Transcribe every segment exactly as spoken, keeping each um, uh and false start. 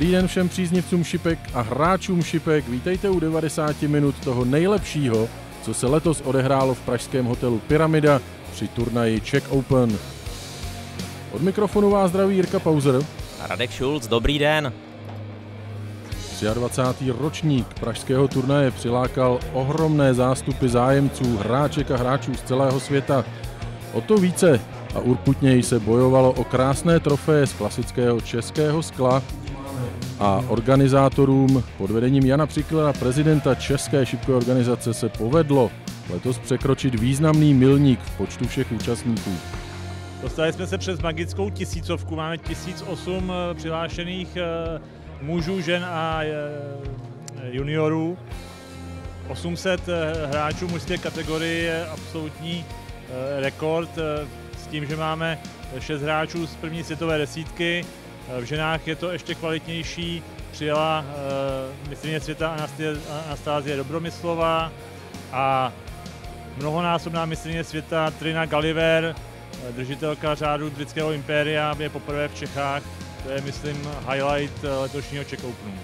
Dobrý den všem příznivcům šipek a hráčům šipek. Vítejte u devadesáti minut toho nejlepšího, co se letos odehrálo v pražském hotelu Pyramida při turnaji Czech Open. Od mikrofonu vás zdraví Jirka Pauzer a Radek Šulc, dobrý den. dvacátý třetí ročník pražského turnaje přilákal ohromné zástupy zájemců, hráček a hráčů z celého světa. O to více a urputněji se bojovalo o krásné trofeje z klasického českého skla a organizátorům pod vedením Jana Přiklera, prezidenta České šipkové organizace, se povedlo letos překročit významný milník v počtu všech účastníků. Dostali jsme se přes magickou tisícovku, máme tisíc osm přihlášených mužů, žen a juniorů. osm set hráčů mužské kategorie je absolutní rekord s tím, že máme šest hráčů z první světové desítky. V ženách je to ještě kvalitnější. Přijela mistryně světa Anastázie Dobromyslová a mnohonásobná mistryně světa Trina Gulliver, držitelka řádu britského impéria, je poprvé v Čechách. To je, myslím, highlight letošního Czech Openu.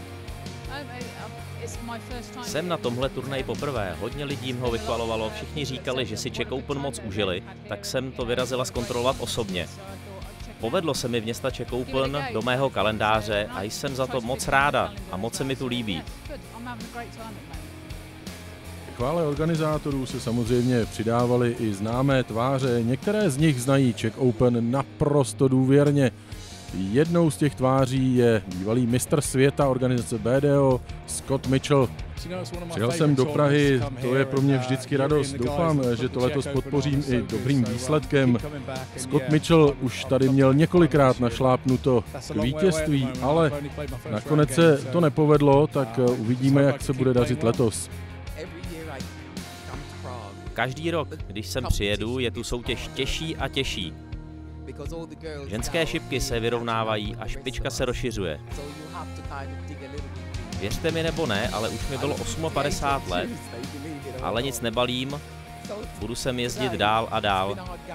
Jsem na tomhle turnaji poprvé, hodně lidí ho vychvalovalo, všichni říkali, že si Czech Open moc užili, tak jsem to vyrazila zkontrolovat osobně. Povedlo se mi vměsta Czech Open do mého kalendáře a jsem za to moc ráda a moc se mi tu líbí. Chvále organizátorů se samozřejmě přidávaly i známé tváře, některé z nich znají Czech Open naprosto důvěrně. Jednou z těch tváří je bývalý mistr světa organizace B D O Scott Mitchell. Přijel jsem do Prahy, to je pro mě vždycky radost. Doufám, že to letos podpořím i dobrým výsledkem. Scott Mitchell už tady měl několikrát našlápnuto k vítězství, ale nakonec se to nepovedlo, tak uvidíme, jak se bude dařit letos. Každý rok, když sem přijedu, je tu soutěž těžší a těžší. Ženské šipky se vyrovnávají a špička se rozšiřuje. Věřte mi nebo ne, ale už mi bylo padesát osm let, ale nic nebalím, budu sem jezdit dál a dál.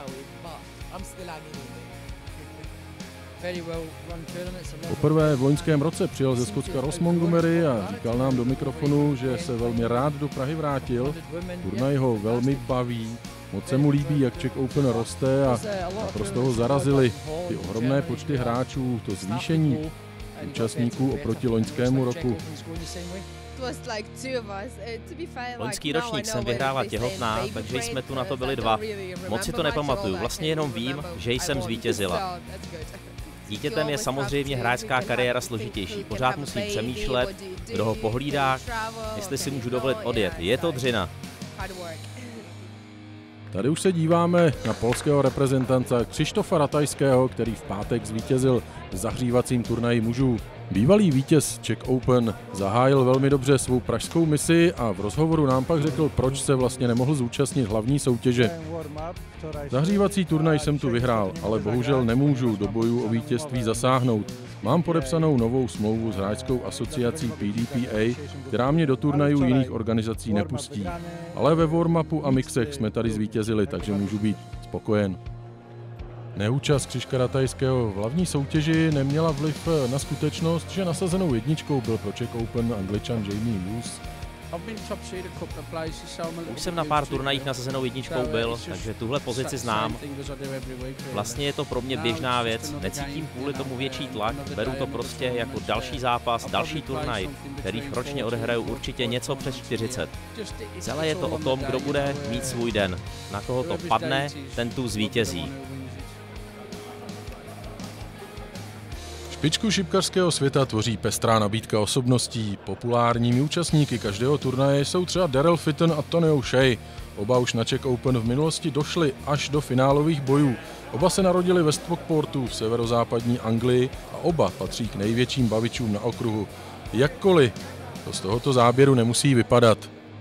Poprvé v loňském roce přijel ze Skotska Ross Montgomery a říkal nám do mikrofonu, že se velmi rád do Prahy vrátil. Turnaj ho velmi baví, moc se mu líbí, jak Czech Open roste a naprosto ho zarazili ty ohromné počty hráčů, to zvýšení účastníků oproti loňskému roku. Loňský ročník jsem vyhrála těhotná, takže jsme tu na to byli dva. Moc si to nepamatuju, vlastně jenom vím, že jsem zvítězila. Dítětem je samozřejmě hráčská kariéra složitější, pořád musím přemýšlet, kdo ho pohlídá, jestli si můžu dovolit odjet. Je to dřina. Tady už se díváme na polského reprezentanta Krzysztofa Ratajského, který v pátek zvítězil v zahřívacím turnaji mužů. Bývalý vítěz Czech Open zahájil velmi dobře svou pražskou misi a v rozhovoru nám pak řekl, proč se vlastně nemohl zúčastnit hlavní soutěže. Zahřívací turnaj jsem tu vyhrál, ale bohužel nemůžu do bojů o vítězství zasáhnout. Mám podepsanou novou smlouvu s hráčskou asociací P D P A, která mě do turnajů jiných organizací nepustí. Ale ve warm-upu a mixech jsme tady zvítězili, takže můžu být spokojen. Neúčast Křiška Ratajského v hlavní soutěži neměla vliv na skutečnost, že nasazenou jedničkou byl pro Czech Open Angličan Jamie Hughes. Už jsem na pár turnajích nasazenou jedničkou byl, takže tuhle pozici znám. Vlastně je to pro mě běžná věc, necítím kvůli tomu větší tlak, beru to prostě jako další zápas, další turnaj, kterých ročně odehraju určitě něco přes čtyřicet. Celé je to o tom, kdo bude mít svůj den, na koho to padne, ten tu zvítězí. Špičku šipkařského světa tvoří pestrá nabídka osobností. Populárními účastníky každého turnaje jsou třeba Daryl Fitton a Tony O'Shea. Oba už na Czech Open v minulosti došli až do finálových bojů. Oba se narodili ve Stockportu v severozápadní Anglii a oba patří k největším bavičům na okruhu. Jakkoliv to z tohoto záběru nemusí vypadat.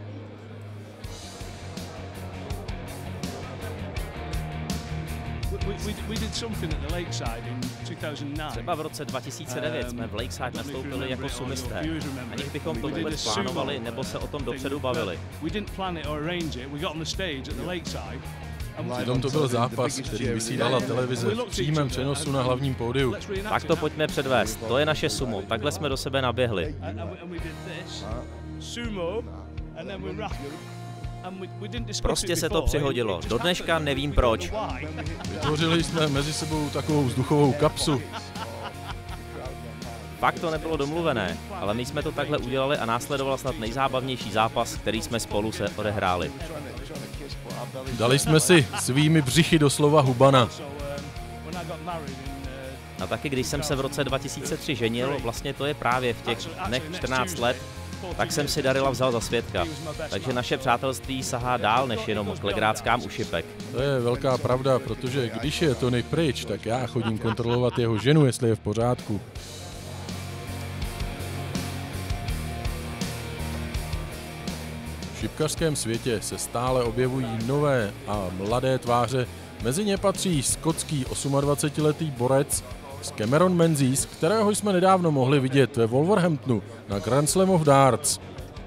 Třeba v roce dva tisíce devět jsme v Lakeside nastoupili jako sumisté, aniž bychom to vůbec plánovali nebo se o tom dopředu bavili. Přitom to byl zápas, který vysílala televize v přímém přenosu na hlavním pódiu. Tak to pojďme předvést, to je naše sumo, takhle jsme do sebe naběhli. Prostě se to přihodilo, do dneška nevím proč. Vytvořili jsme mezi sebou takovou vzduchovou kapsu. Fakt to nebylo domluvené, ale my jsme to takhle udělali a následoval snad nejzábavnější zápas, který jsme spolu se odehráli. Dali jsme si svými břichy doslova hubana. A taky když jsem se v roce dva tisíce tři ženil, vlastně to je právě v těch dnech čtrnáct let, tak jsem si Darila vzal za svědka. Takže naše přátelství sahá dál než jenom k legráckám u šipek. To je velká pravda, protože když je Tony pryč, tak já chodím kontrolovat jeho ženu, jestli je v pořádku. V šipkařském světě se stále objevují nové a mladé tváře. Mezi ně patří skotský dvacetiosmiletý borec Cameron Menzies, kterého jsme nedávno mohli vidět ve Wolverhamptonu na Grand Slam of Darts.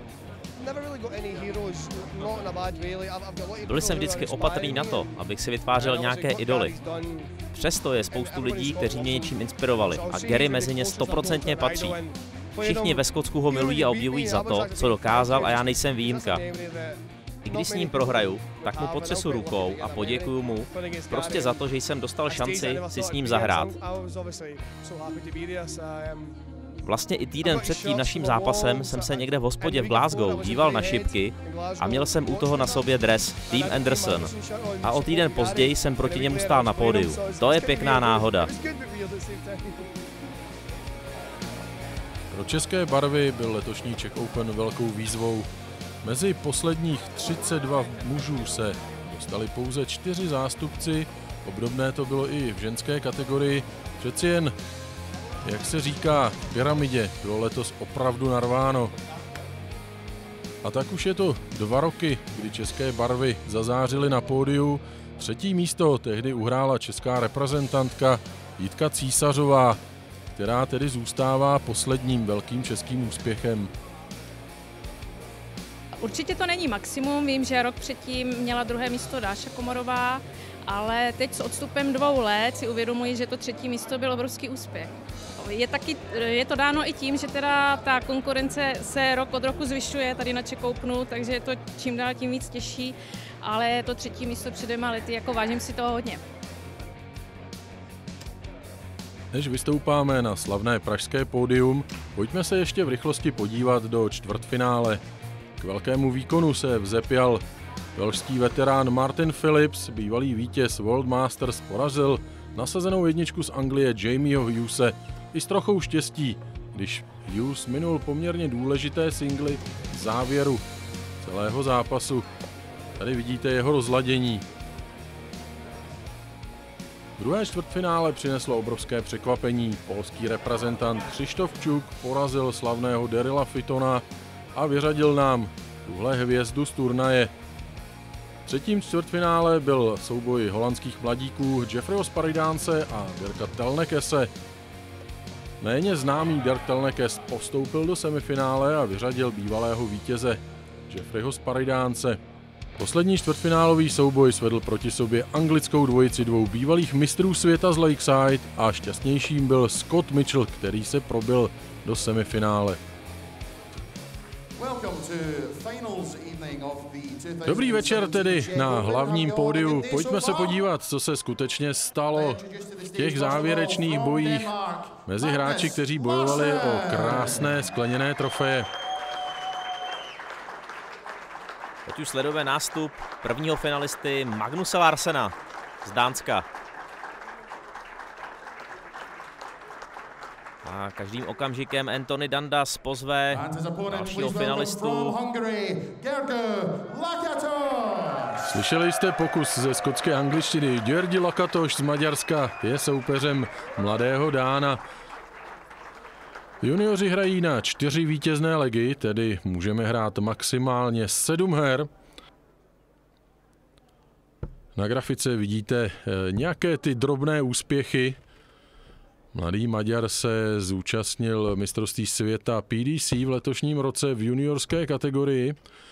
Byl jsem vždycky opatrný na to, abych si vytvářel nějaké idoly. Přesto je spoustu lidí, kteří mě něčím inspirovali a Gary mezi ně stoprocentně patří. Všichni ve Skotsku ho milují a obdivují za to, co dokázal a já nejsem výjimka. I když s ním prohraju, tak mu potřesu rukou a poděkuju mu prostě za to, že jsem dostal šanci si s ním zahrát. Vlastně i týden před tím naším zápasem jsem se někde v hospodě v Glasgow díval na šipky a měl jsem u toho na sobě dres Team Anderson. A o týden později jsem proti němu stál na pódiu. To je pěkná náhoda. Pro české barvy byl letošní Czech Open velkou výzvou. Mezi posledních třicet dva mužů se dostali pouze čtyři zástupci, obdobné to bylo i v ženské kategorii. Přeci jen, jak se říká, v Pyramidě bylo letos opravdu narváno. A tak už je to dva roky, kdy české barvy zazářily na pódiu. Třetí místo tehdy uhrála česká reprezentantka Jitka Císařová, která tedy zůstává posledním velkým českým úspěchem. Určitě to není maximum, vím, že rok předtím měla druhé místo Dáša Komorová, ale teď s odstupem dvou let si uvědomuji, že to třetí místo byl obrovský úspěch. Je, taky, je to dáno i tím, že teda ta konkurence se rok od roku zvyšuje tady na Czech Openu, takže je to čím dál tím víc těžší, ale to třetí místo před dvěma lety, jako vážím si toho hodně. Než vystoupáme na slavné pražské pódium, pojďme se ještě v rychlosti podívat do čtvrtfinále. K velkému výkonu se vzepěl velšský veterán Martin Phillips, bývalý vítěz World Masters, porazil nasazenou jedničku z Anglie Jamieho Hughese i s trochou štěstí, když Hughes minul poměrně důležité singly v závěru celého zápasu. Tady vidíte jeho rozladění. Druhé čtvrtfinále přineslo obrovské překvapení. Polský reprezentant Krzysztof Čuk porazil slavného Darila Fitona a vyřadil nám tuhle hvězdu z turnaje. V třetím čtvrtfinále byl souboj holandských mladíků Jeffreyho Sparidánse a Dirka Telnekese. Méně známý Dirk Telnekes postoupil do semifinále a vyřadil bývalého vítěze Jeffreyho Sparidánse. Poslední čtvrtfinálový souboj svedl proti sobě anglickou dvojici dvou bývalých mistrů světa z Lakeside a šťastnějším byl Scott Mitchell, který se probil do semifinále. Dobrý večer tedy na hlavním pódiu. Pojďme se podívat, co se skutečně stalo v těch závěrečných bojích mezi hráči, kteří bojovali o krásné skleněné trofeje. Teď už sledujeme nástup prvního finalisty Magnuse Larsena z Dánska. A každým okamžikem Anthony Dandas pozve dalšího finalistu. Slyšeli jste pokus ze skotské angličtiny. György Lakatos z Maďarska je soupeřem mladého Dána. Junioři hrají na čtyři vítězné legy, tedy můžeme hrát maximálně sedm her. Na grafice vidíte nějaké ty drobné úspěchy. Mladý Maďar se zúčastnil mistrovství světa P D C v letošním roce v juniorské kategorii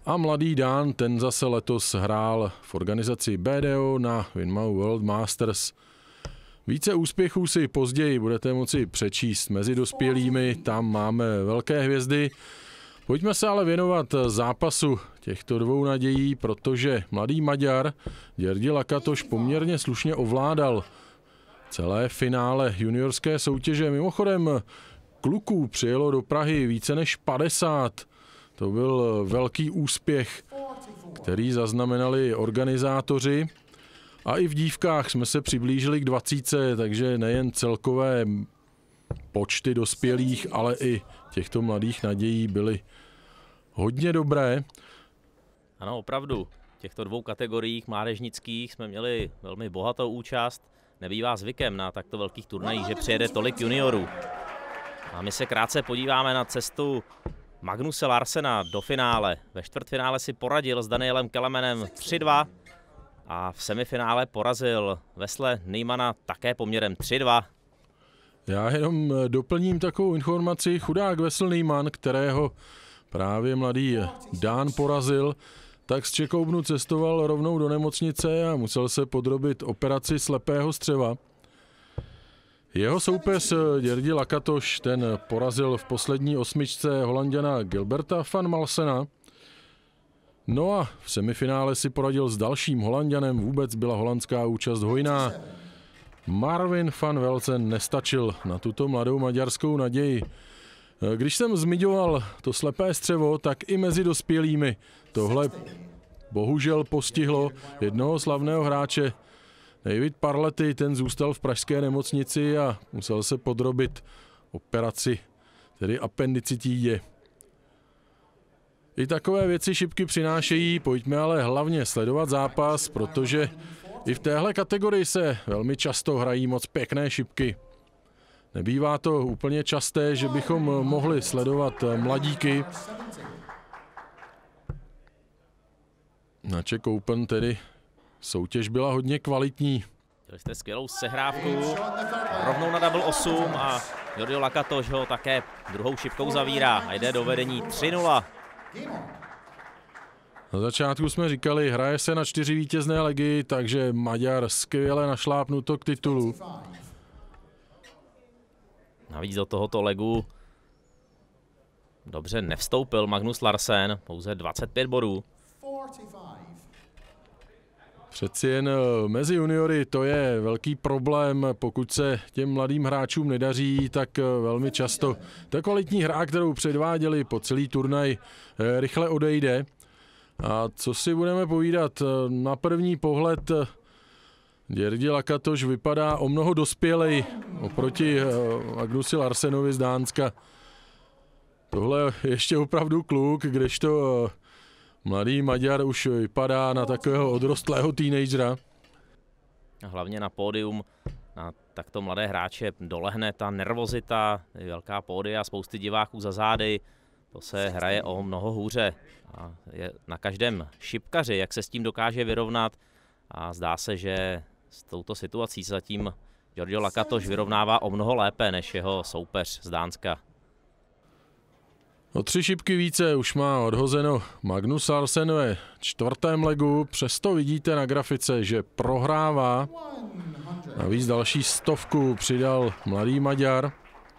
A mladý Dán, ten zase letos hrál v organizaci B D O na Winmau World Masters. Více úspěchů si později budete moci přečíst mezi dospělými, tam máme velké hvězdy. Pojďme se ale věnovat zápasu těchto dvou nadějí, protože mladý Maďar György Lakatos poměrně slušně ovládal celé finále juniorské soutěže. Mimochodem kluků přijelo do Prahy více než padesát. To byl velký úspěch, který zaznamenali organizátoři. A i v dívkách jsme se přiblížili k dvacítce, takže nejen celkové počty dospělých, ale i těchto mladých nadějí byly hodně dobré. Ano, opravdu. V těchto dvou kategoriích mládežnických jsme měli velmi bohatou účast. Nebývá zvykem na takto velkých turnajích, že přijede tolik juniorů. A my se krátce podíváme na cestu Magnuse Larsena do finále. Ve čtvrtfinále si poradil s Danielem Kelemanem tři dva a v semifinále porazil Wesle Neymana také poměrem tři dva. Já jenom doplním takovou informaci. Chudák Wesle Neyman, kterého právě mladý Dán porazil, tak z Čekoubnu cestoval rovnou do nemocnice a musel se podrobit operaci slepého střeva. Jeho soupeř György Lakatos, ten porazil v poslední osmičce Holanďana Gilberta van Malsena. No a v semifinále si poradil s dalším Holanďanem, vůbec byla holandská účast hojná. Marvin van Velzen nestačil na tuto mladou maďarskou naději. Když jsem zmiňoval to slepé střevo, tak i mezi dospělými tohle bohužel postihlo jednoho slavného hráče. David Parlety, ten zůstal v pražské nemocnici a musel se podrobit operaci, tedy appendicitidě. I takové věci šipky přinášejí, pojďme ale hlavně sledovat zápas, protože i v téhle kategorii se velmi často hrají moc pěkné šipky. Nebývá to úplně časté, že bychom mohli sledovat mladíky. Na Czech Open tedy soutěž byla hodně kvalitní. Měli jste skvělou sehrávku, rovnou na double osm a György Lakatos ho také druhou šipkou zavírá a jde do vedení tři nula. Na začátku jsme říkali, hraje se na čtyři vítězné legy, takže Maďar skvěle našlápnuto k titulu. Navíc do tohoto legu dobře nevstoupil Magnus Larsen, pouze dvacet pět bodů. Přeci jen mezi juniory to je velký problém, pokud se těm mladým hráčům nedaří, tak velmi často ta kvalitní hra, kterou předváděli po celý turnaj, rychle odejde. A co si budeme povídat, na první pohled György Lakatos vypadá o mnoho dospělej oproti Magnusi Larsenovi z Dánska. Tohle je ještě opravdu kluk, kdežto mladý Maďar už vypadá na takového odrostlého teenagera. Hlavně na pódium na takto mladé hráče dolehne ta nervozita, velká pódia, spousty diváků za zády. To se hraje o mnoho hůře. A je na každém šipkaři, jak se s tím dokáže vyrovnat. A zdá se, že s touto situací se zatím György Lakatos vyrovnává o mnoho lépe než jeho soupeř z Dánska. O tři šipky více už má odhozeno Magnus Larsen ve čtvrtém legu, přesto vidíte na grafice, že prohrává. Navíc další stovku přidal mladý Maďar.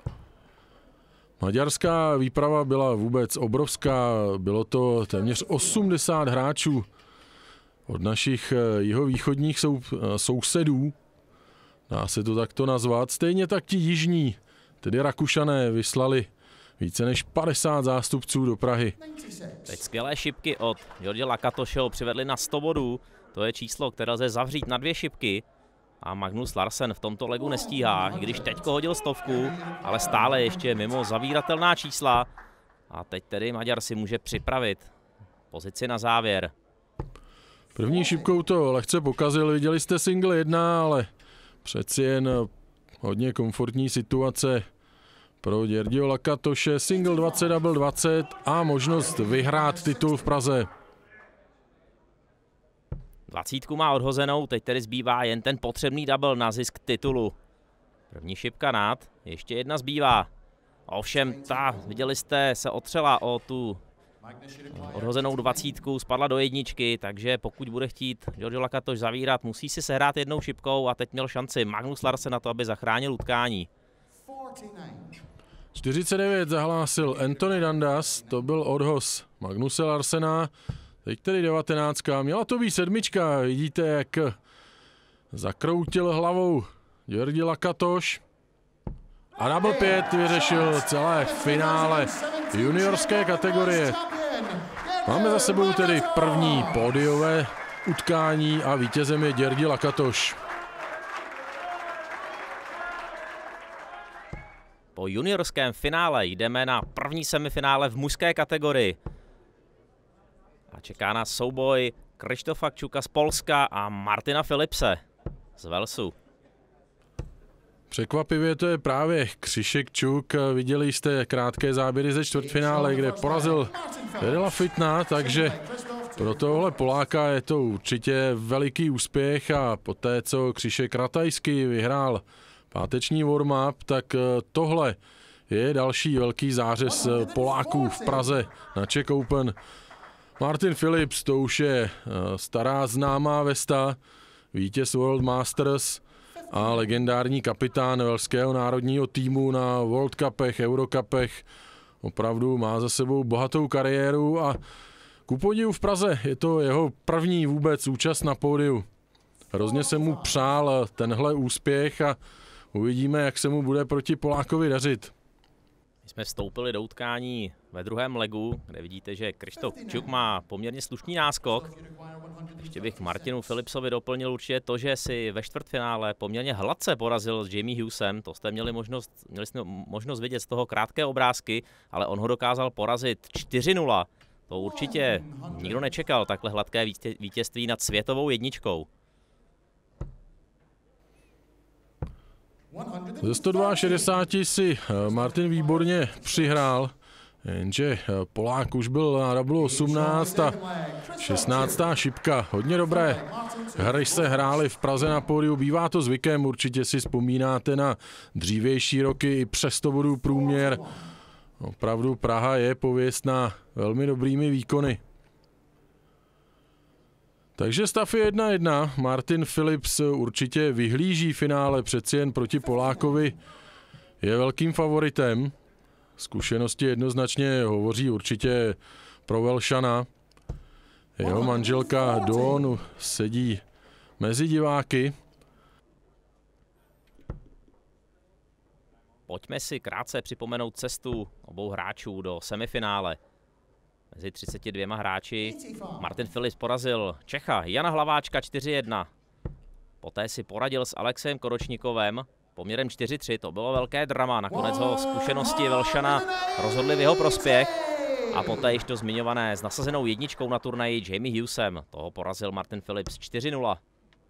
Maďarská výprava byla vůbec obrovská, bylo to téměř osmdesát hráčů od našich jihovýchodních sou, sousedů, dá se to takto nazvat. Stejně tak ti jižní, tedy Rakušané, vyslali více než padesát zástupců do Prahy. Teď skvělé šipky od György Lakatoše přivedli na sto bodů. To je číslo, které lze zavřít na dvě šipky. A Magnus Larsen v tomto legu nestíhá, i když teďko hodil stovku, ale stále ještě mimo zavíratelná čísla. A teď tedy Maďar si může připravit pozici na závěr. První šipkou to lehce pokazil, viděli jste single jedna, ale přeci jen hodně komfortní situace pro Györgyho Lakatose. Single dvacet, double dvacet a možnost vyhrát titul v Praze. Dvacítku má odhozenou, teď tedy zbývá jen ten potřebný double na zisk titulu. První šipka nad, ještě jedna zbývá. Ovšem ta, viděli jste, se otřela o tu odhozenou dvacítku, spadla do jedničky, takže pokud bude chtít Georgi Lakatoš zavírat, musí si sehrát jednou šipkou a teď měl šanci Magnus Larsen na to, aby zachránil utkání. čtyřicet devět zahlásil Anthony Dandas, to byl odhoz Magnuse Larsena, teď tedy devatenáctka, měla to být sedmička, vidíte, jak zakroutil hlavou Georgi Lakatoš. A double pět vyřešil celé finále juniorské kategorie. Máme za sebou tedy první pódiové utkání a vítězem je Georgi Lakatoš. Po juniorském finále jdeme na první semifinále v mužské kategorii. A čeká nás souboj Krzysztofa Kciuka z Polska a Martina Philipse z Walesu. Překvapivě to je právě Krzysztof Kciuk. Viděli jste krátké záběry ze čtvrtfinále, kde porazil Daryla Fitna, takže pro tohle Poláka je to určitě veliký úspěch a poté, co Krzysztof Ratajski vyhrál páteční warm-up, tak tohle je další velký zářez Poláků v Praze na Czech Open. Martin Philips, to už je stará známá vesta, vítěz World Masters a legendární kapitán velského národního týmu na World Cupech, Eurocupech. Opravdu má za sebou bohatou kariéru a ku podivu v Praze je to jeho první vůbec účast na pódiu. Hrozně se mu přál tenhle úspěch a uvidíme, jak se mu bude proti Polákovi dařit. My jsme vstoupili do utkání ve druhém legu, kde vidíte, že Krzysztof Kciuk má poměrně slušný náskok. Ještě bych Martinu Philipsovi doplnil určitě to, že si ve čtvrtfinále poměrně hladce porazil s Jamie Hughesem. To jste měli možnost, měli jste možnost vidět z toho krátké obrázky, ale on ho dokázal porazit čtyři nula. To určitě nikdo nečekal, takhle hladké vítězství nad světovou jedničkou. Ze sto šedesát dva si Martin výborně přihrál, jenže Polák už byl na double osmnáct a šestnáctá šipka. Hodně dobré hry se hrály v Praze na pódiu, bývá to zvykem, určitě si vzpomínáte na dřívější roky i přes sto bodů průměr. Opravdu Praha je pověstná velmi dobrými výkony. Takže stav je jedna jedna. Martin Philips určitě vyhlíží finále, přeci jen proti Polákovi je velkým favoritem. Zkušenosti jednoznačně hovoří určitě pro Velšana. Jeho manželka Dawn sedí mezi diváky. Pojďme si krátce připomenout cestu obou hráčů do semifinále. Mezi třiceti dvěma hráči Martin Philips porazil Čecha Jana Hlaváčka čtyři jedna. Poté si poradil s Alexem Koročníkovem poměrem čtyři tři. To bylo velké drama. Nakonec ho zkušenosti Velšana rozhodly v jeho prospěch. A poté již to zmiňované s nasazenou jedničkou na turnaji Jamie Hughesem. Toho porazil Martin Philips čtyři nula.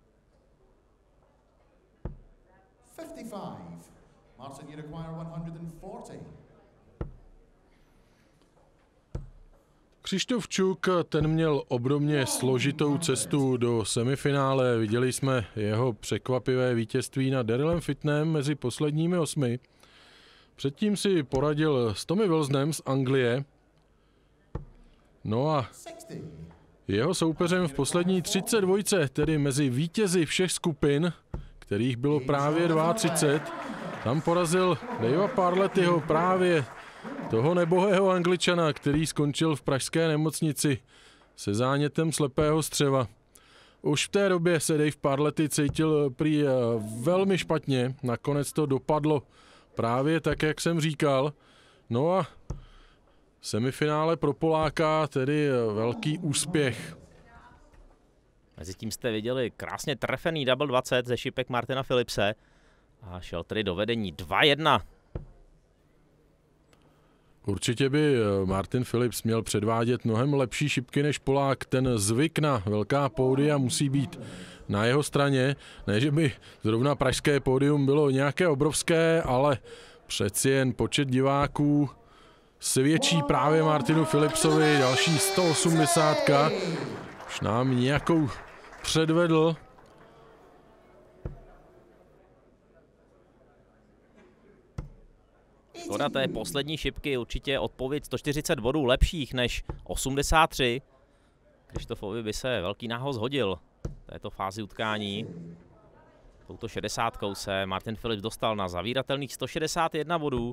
Krzysztof Kciuk, ten měl obdobně složitou cestu do semifinále. Viděli jsme jeho překvapivé vítězství nad Darylem Fitnem mezi posledními osmi. Předtím si poradil s Tommy Wilsonem z Anglie. No a jeho soupeřem v poslední třicet dva, tedy mezi vítězi všech skupin, kterých bylo právě třicet dva, tam porazil Davea Parlettyho, právě toho nebohého Angličana, který skončil v pražské nemocnici se zánětem slepého střeva. Už v té době se Dave Parletty cítil prý velmi špatně, nakonec to dopadlo právě tak, jak jsem říkal. No a semifinále pro Poláka, tedy velký úspěch. Mezitím jste viděli krásně trefený double dvacet ze šipek Martina Philipse a šel tedy do vedení dva jedna. Určitě by Martin Philips měl předvádět mnohem lepší šipky než Polák. Ten zvyk na velká pódia musí být na jeho straně. Ne, že by zrovna pražské pódium bylo nějaké obrovské, ale přeci jen počet diváků svědčí právě Martinu Philipsovi. Další sto osmdesát. Už nám nějakou předvedl. Škoda té poslední šipky, určitě odpověď sto čtyřicet bodů lepších než osmdesát tři. Krištofovi by se velký nához hodil v této fázi utkání. Touto šedesátkou se Martin Phillips dostal na zavíratelných sto šedesát jedna bodů.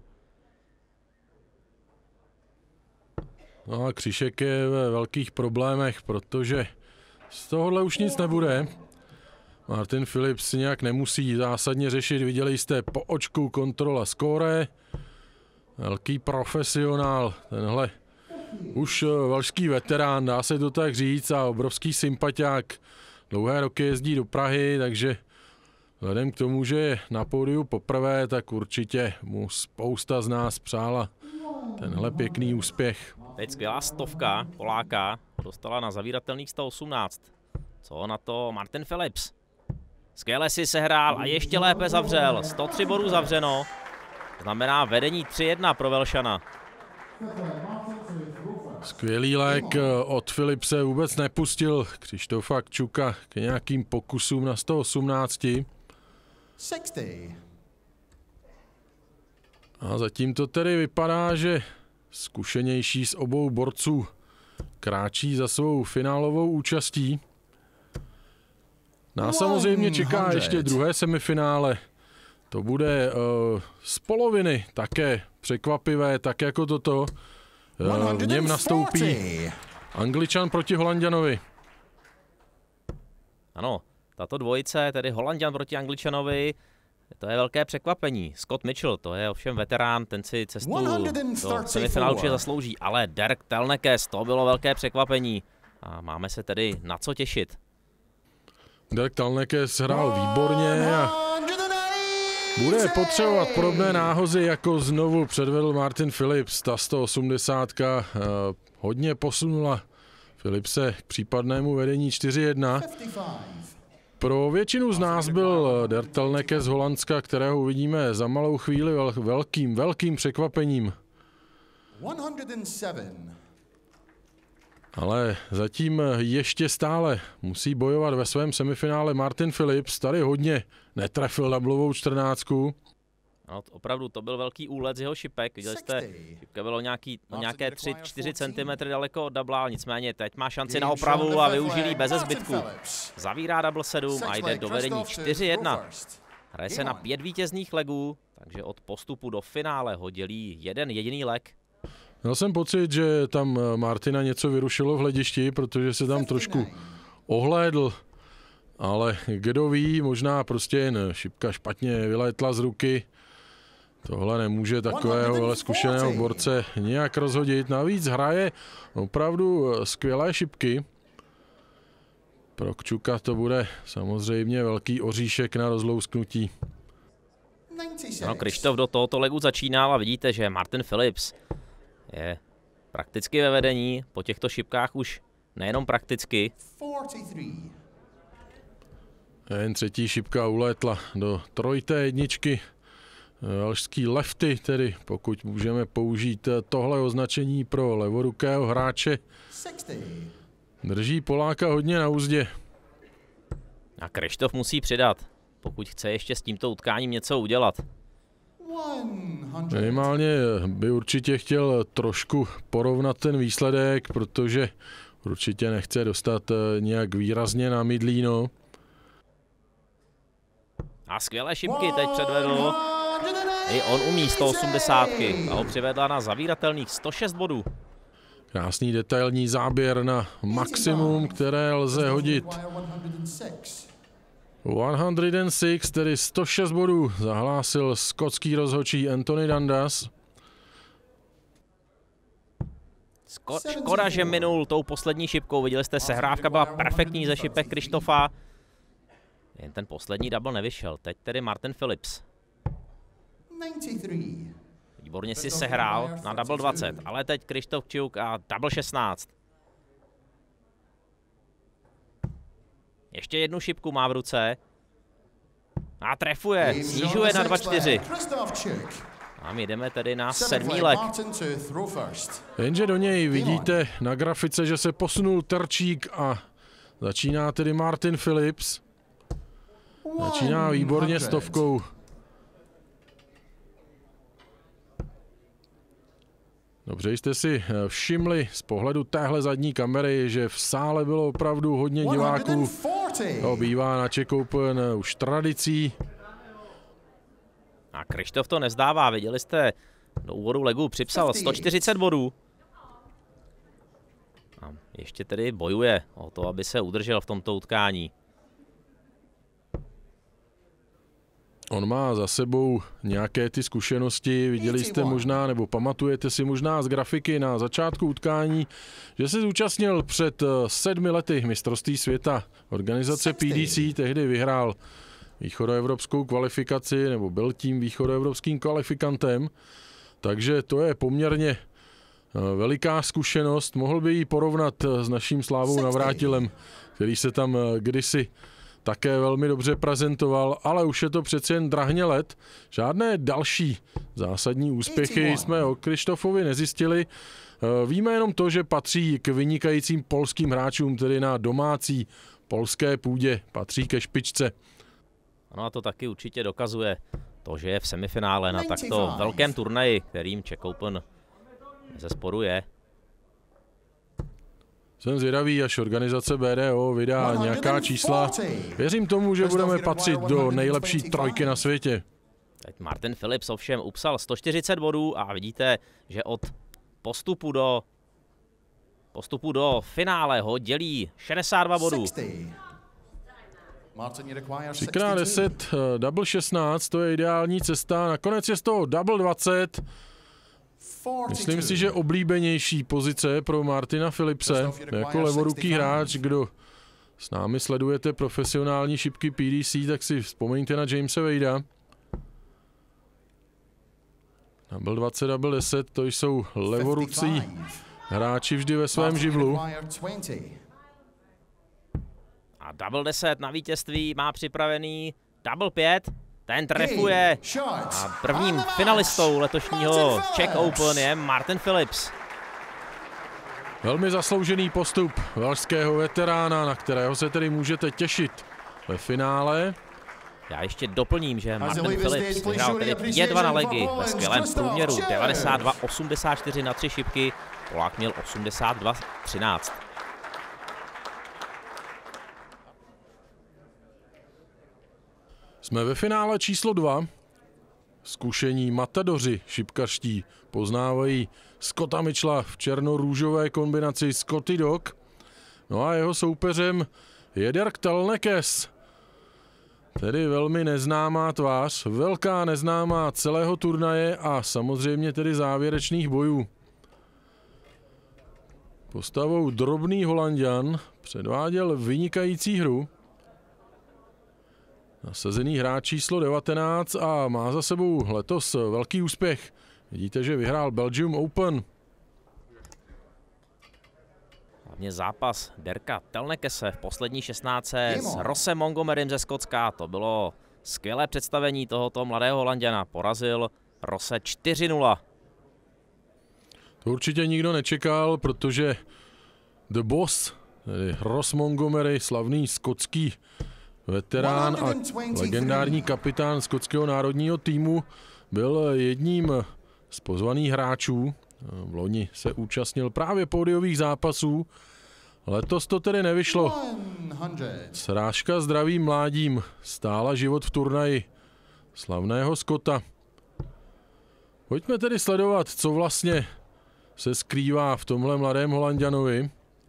No a Křišek je ve velkých problémech, protože z tohohle už nic nebude. Martin Phillips nějak nemusí zásadně řešit, viděli jste po očku kontrola skóre. Velký profesionál, tenhle už velšský veterán, dá se to tak říct, a obrovský sympatiák. Dlouhé roky jezdí do Prahy, takže vzhledem k tomu, že je na pódiu poprvé, tak určitě mu spousta z nás přála tenhle pěkný úspěch. Teď skvělá stovka Poláka dostala na zavíratelných sto osmnáct. Co na to Martin Phillips? Skvěle si sehrál a ještě lépe zavřel. sto tři bodů zavřeno. Znamená vedení tři jedna pro Velšana. Skvělý lék od Philipse vůbec nepustil Křištofa Kčuka k nějakým pokusům na sto osmnáct. A zatím to tedy vypadá, že zkušenější z obou borců kráčí za svou finálovou účastí. Nás samozřejmě čeká ještě druhé semifinále. To bude uh, z poloviny také překvapivé, tak jako toto. Uh, v něm nastoupí Angličan proti Holanďanovi. Ano, tato dvojice, tedy Holanďan proti Angličanovi, to je velké překvapení. Scott Mitchell, to je ovšem veterán, ten si cestu do semifinálu určitě zaslouží, ale Derek Telnekes, to bylo velké překvapení. A máme se tedy na co těšit. Derek Telnekes hrál výborně a bude potřebovat podobné náhozy, jako znovu předvedl Martin Phillips. Ta sto osmdesát uh, hodně posunula Philipse k případnému vedení čtyři jedna. Pro většinu z nás byl Derek Telnekes z Holandska, kterého uvidíme za malou chvíli velkým, velkým překvapením. Ale zatím ještě stále musí bojovat ve svém semifinále Martin Phillips. Tady hodně netrefil dublovou čtrnáctku. No, opravdu to byl velký úlet z jeho šipek. Viděli jste, šipka bylo nějaký, nějaké tři čtyři centimetry daleko od dubla, nicméně teď má šanci na opravu a využil ji beze zbytku. Zavírá double sedm a jde do vedení čtyři jedna. Hraje se na pět vítězných legů, takže od postupu do finále ho dělí jeden jediný leg. Měl jsem pocit, že tam Martina něco vyrušilo v hledišti, protože se tam trošku ohlédl. Ale kdo ví, možná prostě jen šipka špatně vylétla z ruky. Tohle nemůže takového ale zkušeného borce nějak rozhodit. Navíc hraje opravdu skvělé šipky. Pro Kčuka to bude samozřejmě velký oříšek na rozlousknutí. No, Krištof do tohoto legu začínal a vidíte, že Martin Phillips je prakticky ve vedení. Po těchto šipkách už nejenom prakticky. Jen třetí šipka ulétla do trojité jedničky. Velšský lefty, tedy pokud můžeme použít tohle označení pro levorukého hráče. Drží Poláka hodně na úzdě. A Krištof musí přidat, pokud chce ještě s tímto utkáním něco udělat. Minimálně by určitě chtěl trošku porovnat ten výsledek, protože určitě nechce dostat nějak výrazně na mydlíno. A skvělé šipky teď předvedl. I on umí sto osmdesát a ho přivedla na zavíratelných sto šest bodů. Krásný detailní záběr na maximum, které lze hodit. sto šest, tedy sto šest bodů, zahlásil skotský rozhodčí Anthony Dundas. Sko škoda, že minul tou poslední šipkou. Viděli jste, sehrávka byla perfektní ze šipek Krištofa. Jen ten poslední double nevyšel. Teď tedy Martin Phillips. Výborně si sehrál na double dvacet, ale teď Krištof Kčuk a double šestnáct. Ještě jednu šipku má v ruce. A trefuje, snižuje na dva čtyři. A my jdeme tedy na sedmý leg. Jenže do něj vidíte na grafice, že se posunul terčík a začíná tedy Martin Phillips. Začíná výborně stovkou. Dobře jste si všimli z pohledu téhle zadní kamery, že v sále bylo opravdu hodně diváků. To bývá na Czech Open už tradicí. A Kryštof to nezdává, viděli jste, do úvodu legu připsal sto čtyřicet bodů. A ještě tedy bojuje o to, aby se udržel v tomto utkání. On má za sebou nějaké ty zkušenosti, viděli jste možná, nebo pamatujete si možná z grafiky na začátku utkání, že se zúčastnil před sedmi lety mistrovství světa. Organizace P D C tehdy vyhrál východoevropskou kvalifikaci, nebo byl tím východoevropským kvalifikantem, takže to je poměrně veliká zkušenost. Mohl by ji porovnat s naším Slávou Navrátilem, který se tam kdysi také velmi dobře prezentoval, ale už je to přeci jen drahně let. Žádné další zásadní úspěchy jsme o Kryštofovi nezjistili. Víme jenom to, že patří k vynikajícím polským hráčům, tedy na domácí polské půdě, patří ke špičce. Ano, a to taky určitě dokazuje to, že je v semifinále na takto velkém turnaji, kterým Czech Open bezesporu je. Jsem zvědavý, až organizace B D O vydá nějaká čísla. Věřím tomu, že budeme patřit do nejlepší trojky na světě. Teď Martin Phillips ovšem upsal sto čtyřicet bodů a vidíte, že od postupu do, postupu do finále ho dělí šedesát dva bodů. tři krát deset, double šestnáct, to je ideální cesta. Nakonec je z toho double dvacet. Myslím si, že oblíbenější pozice pro Martina Phillipse jako levoruký hráč. Kdo s námi sledujete profesionální šipky P D C, tak si vzpomeňte na Jamese Wadea. Double dvacet, double deset, to jsou levorucí hráči vždy ve svém živlu. A double deset na vítězství má připravený double pět. Ten trefuje a prvním finalistou letošního Czech Open je Martin Phillips. Velmi zasloužený postup velšského veterána, na kterého se tedy můžete těšit ve finále. Já ještě doplním, že Martin Phillips vyhrál tedy pět dva na legy ve skvělém průměru devadesát dva osmdesát čtyři na tři šipky. Polák měl osmdesát dva třináct. Jsme ve finále číslo dva. Zkušení matadoři šipkařští poznávají Scotta Mitchella v černo-růžové kombinaci Scotty Dog. No a jeho soupeřem je Dirk Telnekes. Tedy velmi neznámá tvář, velká neznámá celého turnaje a samozřejmě tedy závěrečných bojů. Postavou drobný Holanďan předváděl vynikající hru. Nasazený hráč číslo devatenáct a má za sebou letos velký úspěch. Vidíte, že vyhrál Belgium Open. Hlavně zápas Dirka Telnekese v poslední šestnáctce s Rossem Montgomerym ze Skotska. To bylo skvělé představení tohoto mladého Holanďana. Porazil Rosse čtyři nula. To určitě nikdo nečekal, protože The Boss, tedy Ross Montgomery, slavný skotský veterán a legendární kapitán skotského národního týmu, byl jedním z pozvaných hráčů. V loni se účastnil právě pódiových zápasů. Letos to tedy nevyšlo. Srážka zdravým mládím stála život v turnaji slavného Skota. Pojďme tedy sledovat, co vlastně se skrývá v tomhle mladém Holanďanovi.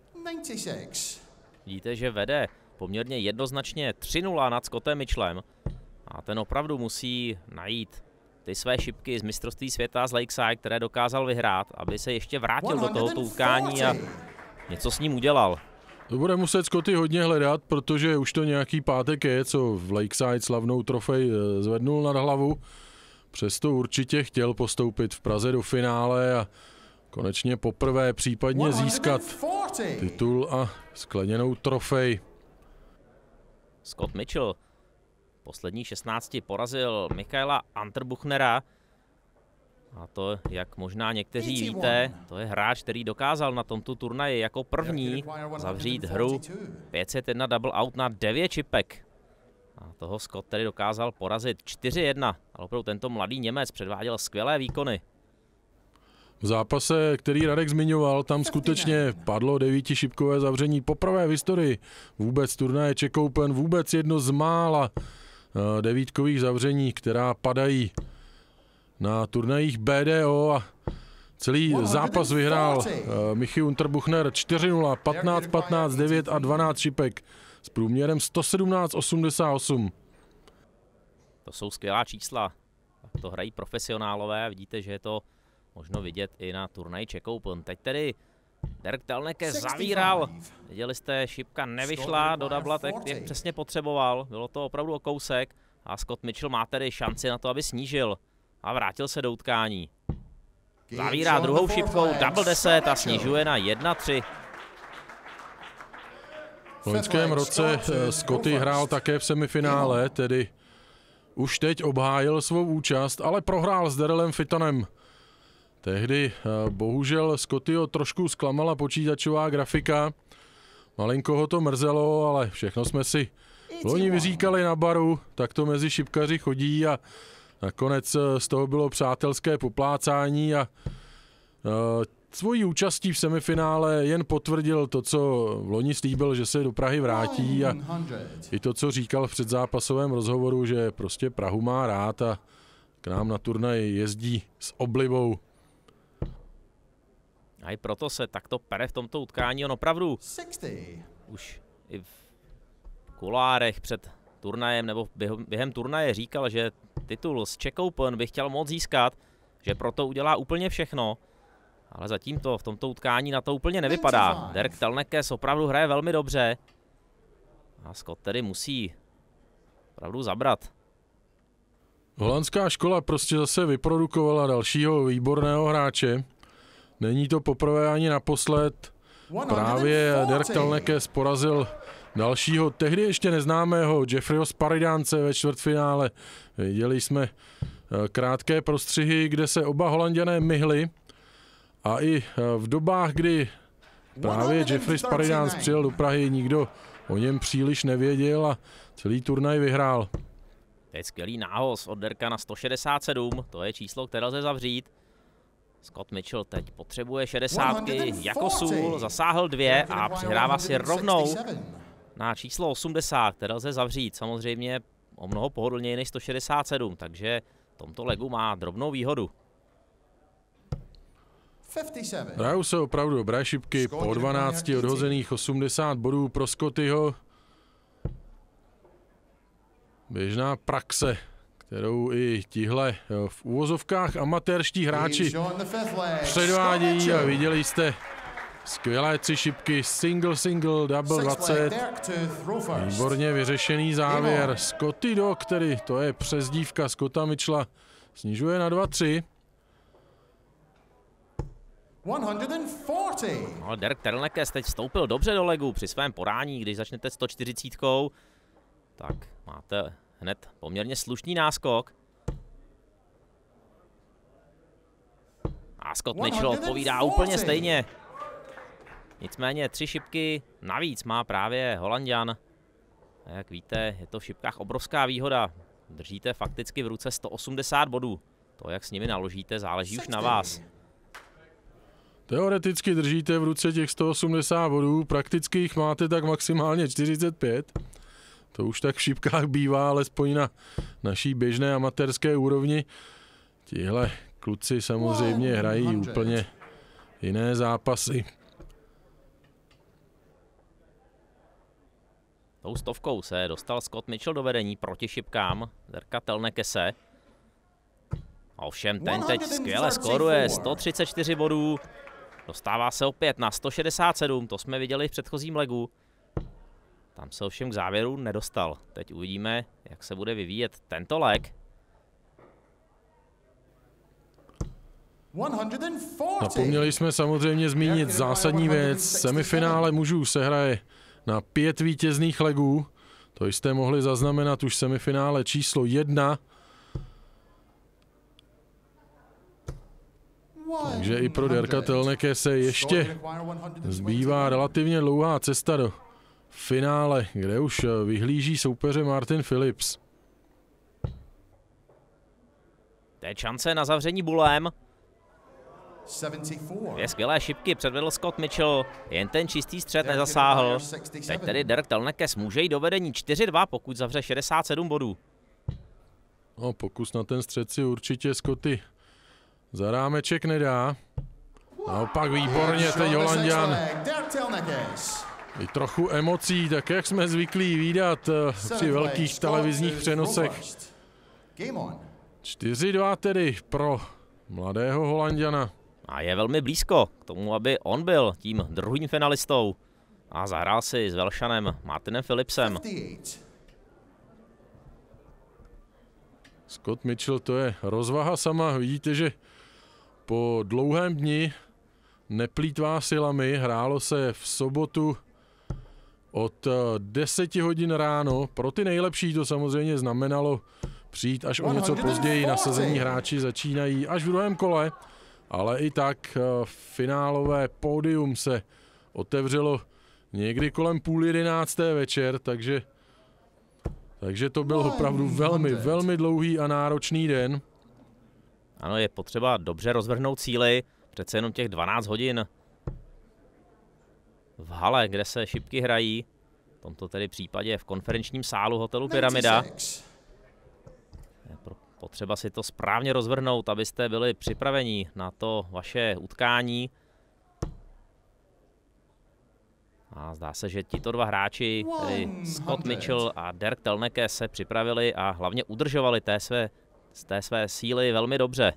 Vidíte, že vede poměrně jednoznačně tři nula nad Scottem Mitchellem a ten opravdu musí najít ty své šipky z mistrovství světa z Lakeside, které dokázal vyhrát, aby se ještě vrátil do tohoto utkání a něco s ním udělal. To bude muset Scotty hodně hledat, protože už to nějaký pátek je, co v Lakeside slavnou trofej zvednul nad hlavu. Přesto určitě chtěl postoupit v Praze do finále a konečně poprvé případně získat titul a skleněnou trofej. Scott Mitchell v poslední šestnácti porazil Michaela Unterbuchnera. A to, jak možná někteří víte, to je hráč, který dokázal na tomto turnaji jako první zavřít hru pět set jedna double out na devět čipek. A toho Scott tedy dokázal porazit čtyři jedna. Ale opravdu tento mladý Němec předváděl skvělé výkony. V zápase, který Radek zmiňoval, tam skutečně padlo devítišipkové zavření poprvé v historii. Vůbec turnaje Czech Open, vůbec jedno z mála devítkových zavření, která padají na turnajích B D O a celý zápas vyhrál Michi Unterbuchner čtyři nula, patnáct patnáct, devět a dvanáct šipek s průměrem sto sedmnáct osmdesát osm. To jsou skvělá čísla. To hrají profesionálové. Vidíte, že je to možno vidět i na turnaji Czech Open. Teď tedy Dirk Telneke zavíral. Viděli jste, šipka nevyšla do dubla, tak jak přesně potřeboval. Bylo to opravdu o kousek. A Scott Mitchell má tedy šanci na to, aby snížil. A vrátil se do utkání. Zavírá druhou šipkou, double deset a snižuje na jedna tři. V loňském roce Scotty hrál také v semifinále, tedy už teď obhájil svou účast, ale prohrál s Darrellem Fittonem. Tehdy bohužel Scottyho trošku zklamala počítačová grafika. Malinko ho to mrzelo, ale všechno jsme si loni vyříkali na baru, tak to mezi šipkaři chodí a nakonec z toho bylo přátelské poplácání a svojí účastí v semifinále jen potvrdil to, co v loni slíbil, že se do Prahy vrátí a i to, co říkal v předzápasovém rozhovoru, že prostě Prahu má rád a k nám na turnaj jezdí s oblibou. A i proto se takto pere v tomto utkání. On opravdu už i v kulárech před turnajem nebo během turnaje říkal, že titul z Czech Open by chtěl moc získat, že proto udělá úplně všechno. Ale zatím to v tomto utkání na to úplně nevypadá. Dirk Telneke opravdu hraje velmi dobře. A Scott tedy musí opravdu zabrat. Holandská škola prostě zase vyprodukovala dalšího výborného hráče. Není to poprvé ani naposled. Právě Dirk Telneke porazil dalšího, tehdy ještě neznámého Jeffreyho Sparidánce ve čtvrtfinále. Viděli jsme krátké prostřihy, kde se oba Holanďané myhli. A i v dobách, kdy právě Jeffrey Sparidánc přijel do Prahy, nikdo o něm příliš nevěděl a celý turnaj vyhrál. To je skvělý nához od Dirka na sto šedesát sedm, to je číslo, které lze zavřít. Scott Mitchell teď potřebuje šedesátky jako sůl, zasáhl dvě a přihrává si rovnou na číslo osmdesát, které lze zavřít. Samozřejmě o mnoho pohodlněji než sto šedesát sedm, takže v tomto legu má drobnou výhodu. Hrajou se opravdu dobré šipky, po dvanácti odhozených osmdesát bodů pro Scottyho. Běžná praxe, kterou i tihle v úvozovkách amatérští hráči předvádějí a viděli jste skvělé tři šipky, single, single, double dvacet. Výborně vyřešený závěr. Scotty Dog, který to je přezdívka Scotta Mitchella, snižuje na dva tři. No, Dirk Telneke teď vstoupil dobře do legu při svém podání. Když začnete sto čtyřicet, tak máte hned poměrně slušný náskok. A Scott Mitchell odpovídá úplně stejně. Nicméně tři šipky navíc má právě Holanďan. A jak víte, je to v šipkách obrovská výhoda. Držíte fakticky v ruce sto osmdesát bodů. To, jak s nimi naložíte, záleží už na vás. Teoreticky držíte v ruce těch sto osmdesát bodů, prakticky jich máte tak maximálně čtyřicet pět. To už tak v šipkách bývá, alespoň na naší běžné amatérské úrovni. Tihle kluci samozřejmě hrají úplně jiné zápasy. Tou stovkou se dostal Scott Mitchell do vedení proti šipkám Dirka Telnekese. Ovšem ten teď skvěle skóruje, sto třicet čtyři bodů. Dostává se opět na sto šedesát sedm, to jsme viděli v předchozím legu. Tam se ovšem k závěru nedostal. Teď uvidíme, jak se bude vyvíjet tento leg. Zapomněli jsme samozřejmě zmínit zásadní věc. Semifinále mužů se hraje na pět vítězných legů. To jste mohli zaznamenat už v semifinále číslo jedna. Takže i pro Dirka Telneke se ještě zbývá relativně dlouhá cesta do finále, kde už vyhlíží soupeře Martin Phillips. To je šance na zavření bulem. Dvě skvělé šipky předvedl Scott Mitchell, jen ten čistý střed nezasáhl. Teď tedy Derek Telnekes může jít do vedení čtyři dva, pokud zavře šedesát sedm bodů. No, pokus na ten střed si určitě Scotty za rámeček nedá. Naopak výborně teď Holanďan. I trochu emocí, tak jak jsme zvyklí vídat při velkých televizních přenosech. čtyři dva tedy pro mladého Holanďana. A je velmi blízko k tomu, aby on byl tím druhým finalistou. A zahrál si s Velšanem Martinem Phillipsem. Scott Mitchell, to je rozvaha sama. Vidíte, že po dlouhém dni neplýtvá silami. Hrálo se v sobotu od deseti hodin ráno. Pro ty nejlepší to samozřejmě znamenalo přijít až o něco později. Nasazení hráči začínají až v druhém kole. Ale i tak finálové pódium se otevřelo někdy kolem půl jedenácté večer, takže, takže to byl opravdu velmi, velmi dlouhý a náročný den. Ano, je potřeba dobře rozvrhnout síly, přece jenom těch dvanáct hodin v hale, kde se šipky hrají, v tomto tedy případě v konferenčním sálu hotelu Pyramida. Je potřeba si to správně rozvrhnout, abyste byli připraveni na to vaše utkání. A zdá se, že tito dva hráči, tedy Scott Mitchell a Derek Telnekes, se připravili a hlavně udržovali té své, z té své síly velmi dobře.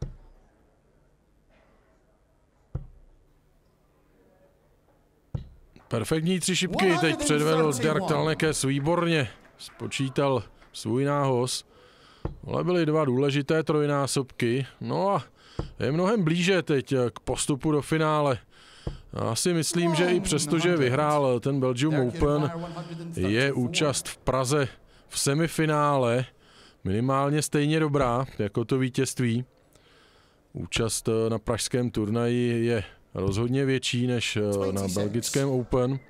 Perfektní tři šipky teď předvedl Derek Telnekes, výborně spočítal svůj nához. Ale byly dva důležité trojnásobky. No a je mnohem blíže teď k postupu do finále. Já si myslím, že i přesto, že vyhrál ten Belgium Open, je účast v Praze v semifinále minimálně stejně dobrá jako to vítězství. Účast na pražském turnaji je rozhodně větší než na belgickém Open.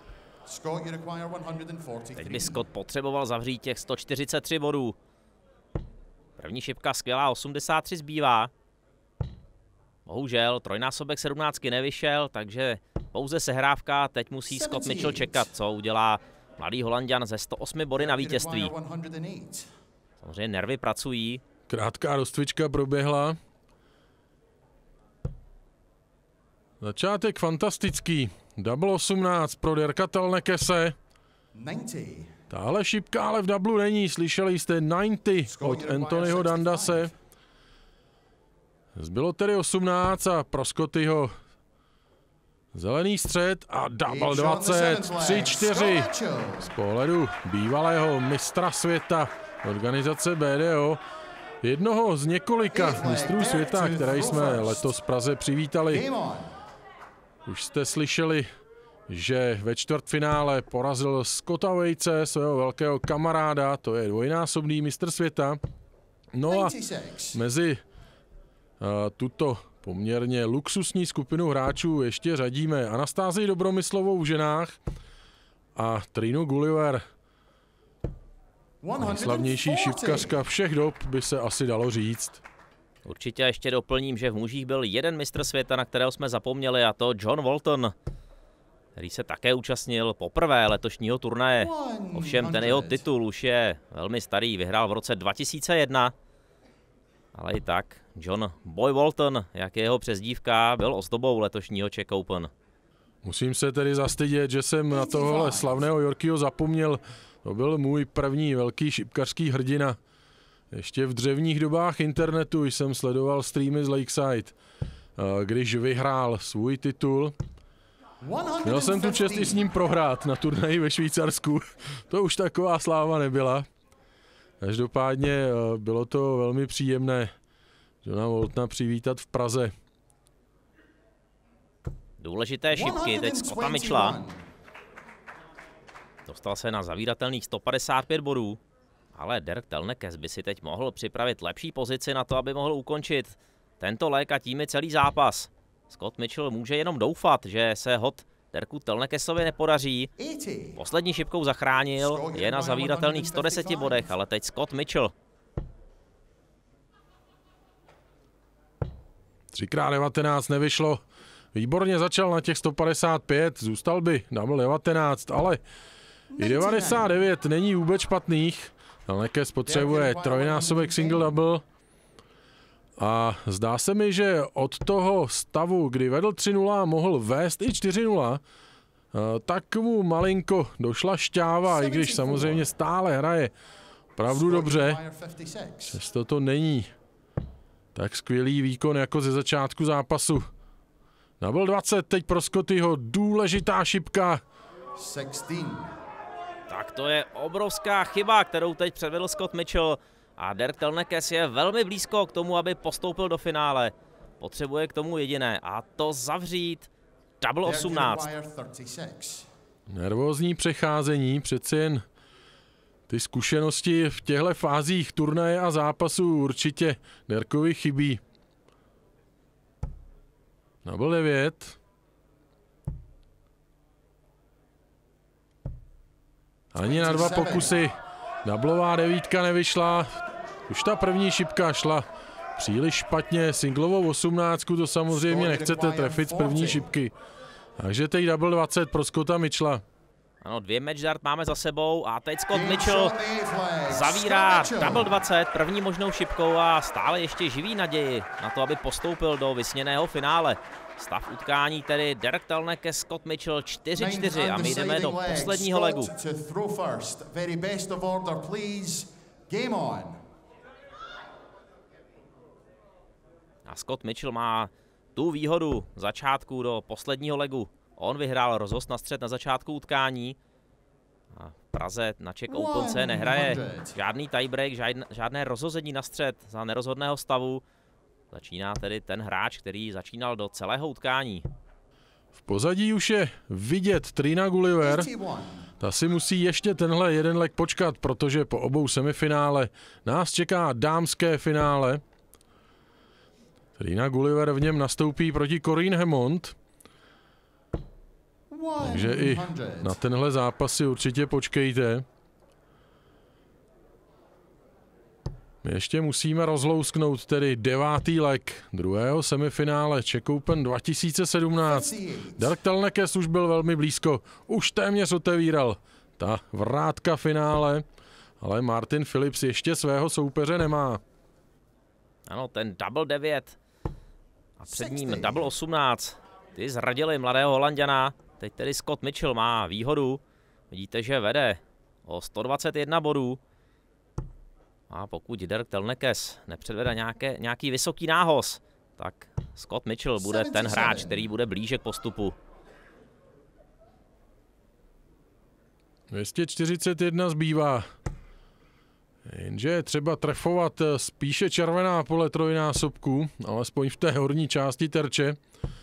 Teď by Scott potřeboval zavřít těch sto čtyřicet tři bodů. První šipka skvělá, osmdesát tři zbývá. Bohužel trojnásobek sedmnáctky nevyšel, takže pouze sehrávka. Teď musí Scott Mitchell čekat, co udělá mladý Holanďan ze sto osmi body na vítězství. Samozřejmě nervy pracují. Krátká rozcvička proběhla. Začátek fantastický. Double osmnáct pro Derka Telnekese. Tahle šipka ale v dublu není. Slyšeli jste devadesát od Anthonyho Dandase. Zbylo tedy osmnáct a pro Scottyho zelený střed a double dvacet, tři čtyři z pohledu bývalého mistra světa organizace B D O. Jednoho z několika mistrů světa, které jsme letos v Praze přivítali. Už jste slyšeli, že ve čtvrtfinále porazil Scotta Vejce, svého velkého kamaráda, to je dvojnásobný mistr světa. No a mezi uh, tuto poměrně luxusní skupinu hráčů ještě řadíme Anastázii Dobromyslovou v ženách a Trinu Gulliver. Nejslavnější šipkařka všech dob, by se asi dalo říct. Určitě ještě doplním, že v mužích byl jeden mistr světa, na kterého jsme zapomněli, a to John Walton, který se také účastnil poprvé letošního turnaje. Ovšem ten jeho titul už je velmi starý, vyhrál v roce dva tisíce jedna. Ale i tak John Boy Walton, jak je jeho přezdívka, byl ozdobou letošního Czech Open. Musím se tedy zastydět, že jsem na tohle slavného Yorkieho zapomněl. To byl můj první velký šipkařský hrdina. Ještě v dřevních dobách internetu jsem sledoval streamy z Lakeside, když vyhrál svůj titul. Měl jsem tu čest i s ním prohrát na turnaji ve Švýcarsku. To už taková sláva nebyla. Každopádně bylo to velmi příjemné Johna Waltona přivítat v Praze. Důležité šipky teď Scotta Mitchella. Dostal se na zavíratelných sto padesát pět bodů, ale Derek Telnekes by si teď mohl připravit lepší pozici na to, aby mohl ukončit tento lek a tím i celý zápas. Scott Mitchell může jenom doufat, že se hod Derku Telnekesovi nepodaří. Poslední šipkou zachránil, je na zavíratelných sto deseti bodech, ale teď Scott Mitchell. třikrát devatenáct nevyšlo. Výborně začal na těch sto padesát pět, zůstal by double devatenáct, ale i devadesát devět není vůbec špatných. Telnekes potřebuje trojnásobek single double. A zdá se mi, že od toho stavu, kdy vedl tři nula a mohl vést i čtyři nula, tak mu malinko došla šťáva, i když samozřejmě stále hraje opravdu dobře. Přesto to není tak skvělý výkon jako ze začátku zápasu. Double dvacet teď pro Scottyho, důležitá šipka. Tak to je obrovská chyba, kterou teď předvedl Scott Mitchell. A Derek Telnekes je velmi blízko k tomu, aby postoupil do finále. Potřebuje k tomu jediné, a to zavřít double osmnáct. Nervózní přecházení, přeci jen ty zkušenosti v těchto fázích turnaje a zápasů určitě Derkovi chybí. Double devět. Ani na dva pokusy. Doublová devítka nevyšla. Už ta první šipka šla příliš špatně. Singlovou osmnáctku to samozřejmě nechcete trefit z první šipky. Takže teď double dvacet pro Scotta Mitchella. Ano, dvě match dart máme za sebou a teď Scott Mitchell zavírá double dvacet první možnou šipkou a stále ještě živí naději na to, aby postoupil do vysněného finále. Stav utkání tedy Derek Telnekes, Scott Mitchell čtyři čtyři a my jdeme do posledního legu. A Scott Mitchell má tu výhodu začátku do posledního legu. On vyhrál rozhoz na střed na začátku utkání. A v Praze na Czech Open se nehraje žádný tiebreak, žádné, žádné rozhození na střed za nerozhodného stavu. Začíná tedy ten hráč, který začínal do celého utkání. V pozadí už je vidět Trina Gulliver. Ta si musí ještě tenhle jeden leg počkat, protože po obou semifinále nás čeká dámské finále. Trina Gulliver v něm nastoupí proti Corinne Hammond. Takže i na tenhle zápas si určitě počkejte. My ještě musíme rozlousknout tedy devátý leg druhého semifinále Czech Open dva tisíce sedmnáct. Derek Telnekes už byl velmi blízko, už téměř otevíral ta vrátka finále, ale Martin Phillips ještě svého soupeře nemá. Ano, ten double devět a před ním double osmnáct. Ty zradili mladého Holanďana. Teď tedy Scott Mitchell má výhodu. Vidíte, že vede o sto dvacet jedna bodů. A pokud Derek Telnekes nepředvede nějaké, nějaký vysoký nához, tak Scott Mitchell bude ten hráč, který bude blíže k postupu. dvě stě čtyřicet jedna zbývá. Jenže je třeba trefovat spíše červená pole trojnásobku, alespoň v té horní části terče.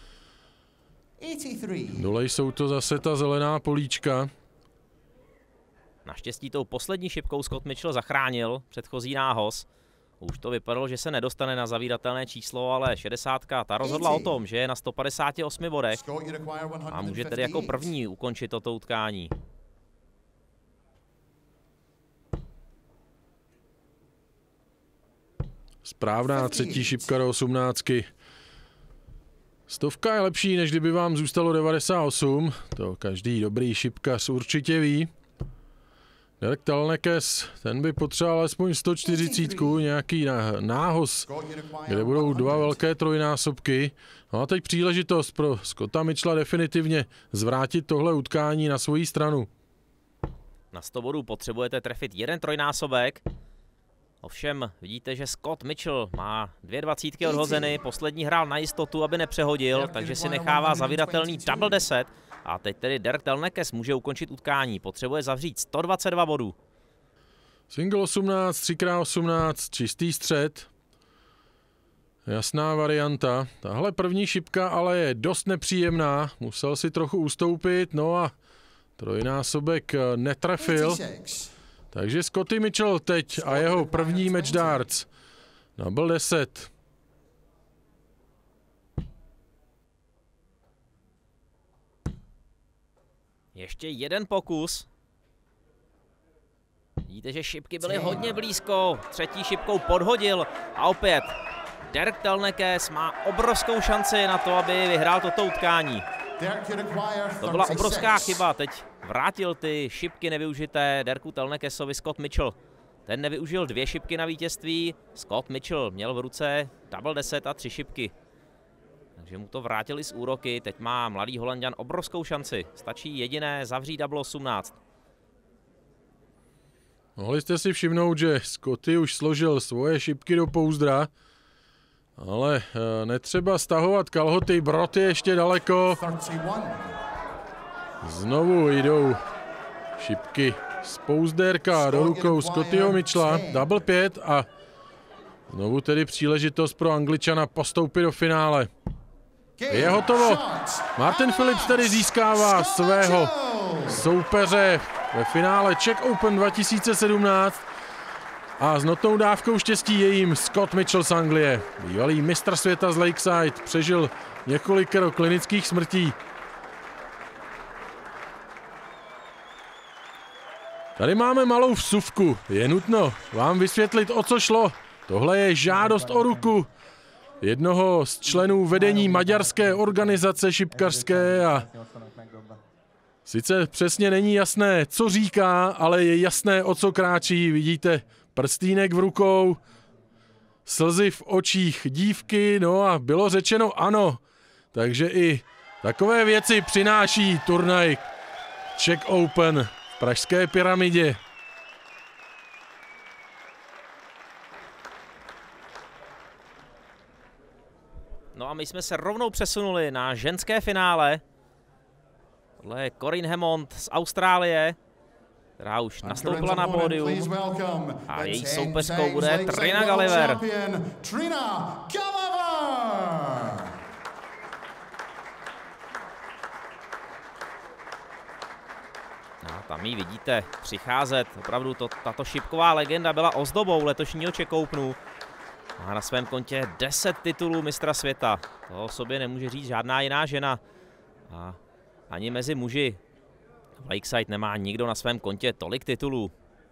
Dole jsou to zase ta zelená políčka. Naštěstí tou poslední šipkou Scott Mitchell zachránil předchozí nához. Už to vypadalo, že se nedostane na zavíratelné číslo, ale šedesátka ta rozhodla o tom, že je na sto padesáti osmi bodech a může tedy jako první ukončit toto utkání. Správná třetí šipka do osmnáctky. Stovka je lepší, než kdyby vám zůstalo devadesát osm. To každý dobrý šipkař určitě ví. Derek Telnekes, ten by potřeboval alespoň sto čtyřicet, nějaký nához, kde budou dva velké trojnásobky. No a teď příležitost pro Scotta Mitchella definitivně zvrátit tohle utkání na svoji stranu. Na sto bodů potřebujete trefit jeden trojnásobek. Ovšem vidíte, že Scott Mitchell má dvě dvacítky odhozeny, poslední hrál na jistotu, aby nepřehodil, takže si nechává zavíratelný double deset. A teď tedy Derek Telnekes může ukončit utkání, potřebuje zavřít sto dvacet dva bodů. Single osmnáct, tři krát osmnáct, čistý střed. Jasná varianta. Tahle první šipka ale je dost nepříjemná, musel si trochu ustoupit, no a trojnásobek netrefil. Takže Scotty Mitchell teď a jeho první match darts. Double deset. Ještě jeden pokus. Vidíte, že šipky byly hodně blízko. Třetí šipkou podhodil a opět Derek Telnekes má obrovskou šanci na to, aby vyhrál toto utkání. To byla obrovská chyba, teď vrátil ty šipky nevyužité Derku Telnekesovi Scott Mitchell. Ten nevyužil dvě šipky na vítězství, Scott Mitchell měl v ruce double deset a tři šipky. Takže mu to vrátili z úroky, teď má mladý Holanďan obrovskou šanci. Stačí jediné zavřít double osmnáct. Mohli jste si všimnout, že Scotty už složil svoje šipky do pouzdra, ale netřeba stahovat kalhoty, brod je ještě daleko. Znovu jdou šipky z pouzdérka do rukou Scottyho Mitchella, double pět a znovu tedy příležitost pro Angličana postoupit do finále. Je hotovo. Martin Phillips tedy získává svého soupeře ve finále Czech Open dva tisíce sedmnáct a s notnou dávkou štěstí je jim Scott Mitchell z Anglie. Bývalý mistr světa z Lakeside, přežil několikero klinických smrtí. Tady máme malou vsuvku. Je nutno vám vysvětlit, o co šlo. Tohle je žádost o ruku jednoho z členů vedení maďarské organizace šipkařské a sice přesně není jasné, co říká, ale je jasné, o co kráčí. Vidíte prstýnek v rukou, slzy v očích dívky, no a bylo řečeno ano. Takže i takové věci přináší turnaj Czech Open v pražské Pyramidě. No a my jsme se rovnou přesunuli na ženské finále. Tohle je Corinne Hammond z Austrálie, která už nastoupila na pódium. A její soupeřkou bude Trina Gulliver. A tam ji vidíte přicházet. Opravdu to, tato šipková legenda byla ozdobou letošního Czech Openu. Má na svém kontě deset titulů mistra světa. To o sobě nemůže říct žádná jiná žena. A ani mezi muži v Lakeside nemá nikdo na svém kontě tolik titulů.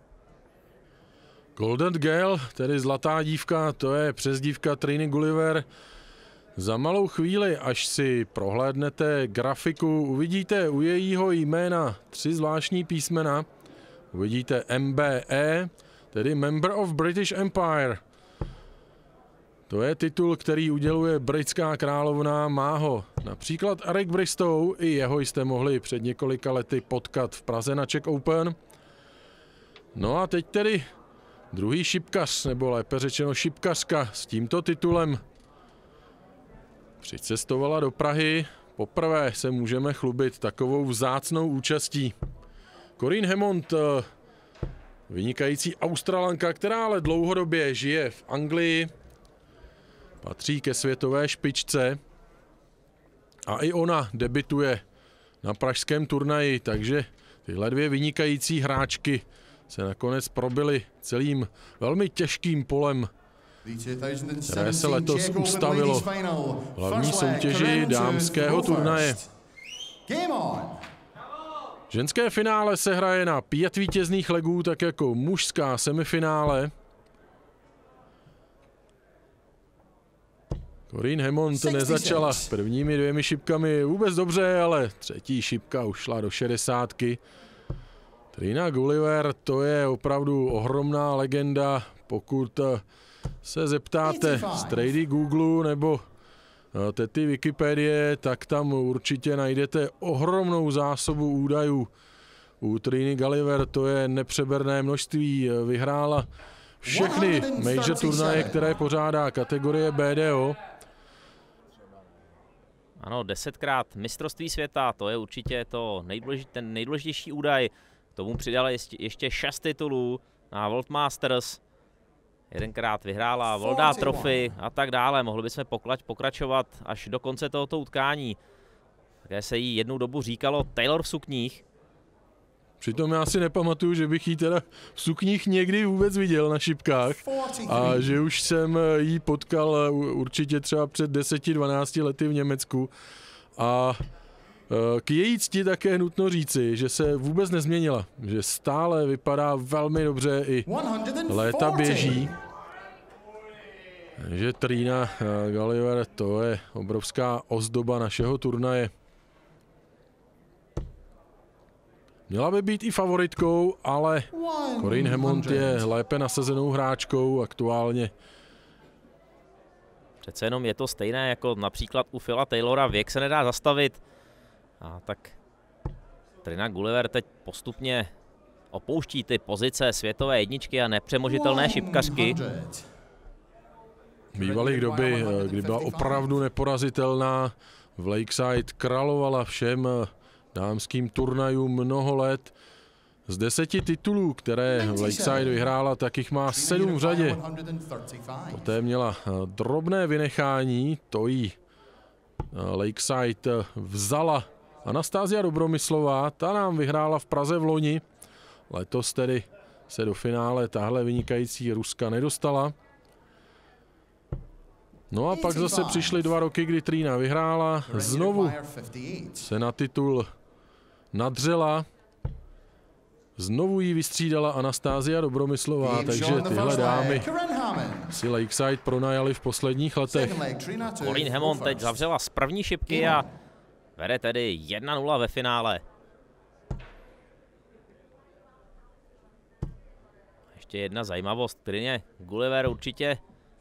Golden Girl, tedy zlatá dívka, to je přezdívka Triny Gulliver. Za malou chvíli, až si prohlédnete grafiku, uvidíte u jejího jména tři zvláštní písmena. Uvidíte M B E, tedy Member of British Empire. To je titul, který uděluje britská královna, má ho například Eric Bristow, i jeho jste mohli před několika lety potkat v Praze na Czech Open. No a teď tedy druhý šipkař, nebo lépe řečeno šipkařka s tímto titulem přicestovala do Prahy. Poprvé se můžeme chlubit takovou vzácnou účastí. Corinne Hammond, vynikající Australanka, která ale dlouhodobě žije v Anglii, patří ke světové špičce a i ona debituje na pražském turnaji, takže tyhle dvě vynikající hráčky se nakonec probily celým velmi těžkým polem, které se letos ustavilo v hlavní soutěži dámského turnaje. Ženské finále se hraje na pět vítězných legů, tak jako mužská semifinále. Corinne Hammond nezačala prvními dvěmi šipkami vůbec dobře, ale třetí šipka ušla do šedesátky. Trina Gulliver, to je opravdu ohromná legenda. Pokud se zeptáte strejdy Google nebo tety Wikipedie, tak tam určitě najdete ohromnou zásobu údajů. U Triny Gulliver to je nepřeberné množství. Vyhrála všechny major turnaje, které pořádá kategorie B D O. Ano, desetkrát mistrovství světa, to je určitě to nejdůležitý, ten nejdůležitější údaj. K tomu přidala ještě, ještě šest titulů na World Masters. Jedenkrát vyhrála World Trophy a tak dále. Mohli bychom pokračovat až do konce tohoto utkání. Také se jí jednou dobu říkalo Taylor v sukních. Přitom já si nepamatuju, že bych jí teda v sukních někdy vůbec viděl na šipkách a že už jsem jí potkal určitě třeba před deseti dvanácti lety v Německu. A k její cti také nutno říci, že se vůbec nezměnila, že stále vypadá velmi dobře, i léta běží. Takže Trina Gulliver, to je obrovská ozdoba našeho turnaje. Měla by být i favoritkou, ale Corinne Hammond je lépe nasazenou hráčkou aktuálně. Přece jenom je to stejné jako například u Phila Taylora, věk se nedá zastavit. A tak Trina Gulliver teď postupně opouští ty pozice světové jedničky a nepřemožitelné šipkařky. Bývaly doby, kdy byla opravdu neporazitelná, v Lakeside královala všem dámským turnajům mnoho let. Z deseti titulů, které v Lakeside vyhrála, tak jich má sedm v řadě. Poté měla drobné vynechání, to jí Lakeside vzala Anastázia Dobromyslová, ta nám vyhrála v Praze v loni. Letos tedy se do finále tahle vynikající Ruska nedostala. No a pak zase přišly dva roky, kdy Trina vyhrála, znovu se na titul nadřela, znovu jí vystřídala Anastázia Dobromyslová, takže tyhle dámy si Lakeside pronajali v posledních letech. Corinne Hammond teď zavřela z první šipky a vede tedy jedna nula ve finále. Ještě jedna zajímavost, Trině Gulliver určitě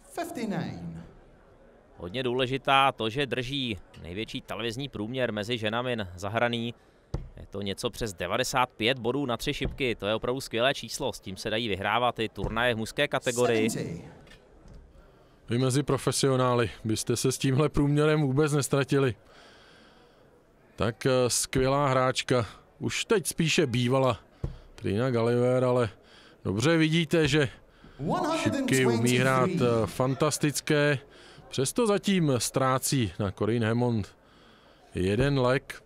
hodně důležitá, to, že drží největší televizní průměr mezi ženami zahraný. Je to něco přes devadesát pět bodů na tři šipky, to je opravdu skvělé číslo, s tím se dají vyhrávat i turnaje v mužské kategorii. Vy mezi profesionály byste se s tímhle průměrem vůbec nestratili. Tak skvělá hráčka, už teď spíše bývala Trina Gulliver, ale dobře vidíte, že šipky umí hrát fantastické, přesto zatím ztrácí na Corinne Hammond jeden lek.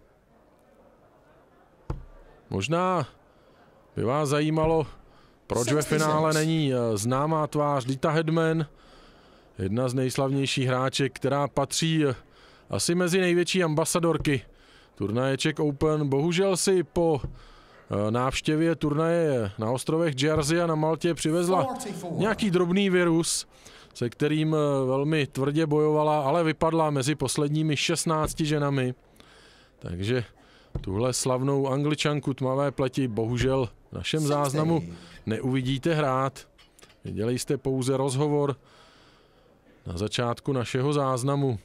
Možná by vás zajímalo, proč ve finále není známá tvář Dita Hedman, jedna z nejslavnějších hráček, která patří asi mezi největší ambasadorky turnaje Czech Open. Bohužel si po návštěvě turnaje na ostrovech Jersey a na Maltě přivezla nějaký drobný virus, se kterým velmi tvrdě bojovala, ale vypadla mezi posledními šestnácti ženami. Takže tuhle slavnou Angličanku tmavé pleti bohužel v našem záznamu neuvidíte hrát. Viděli jste pouze rozhovor na začátku našeho záznamu.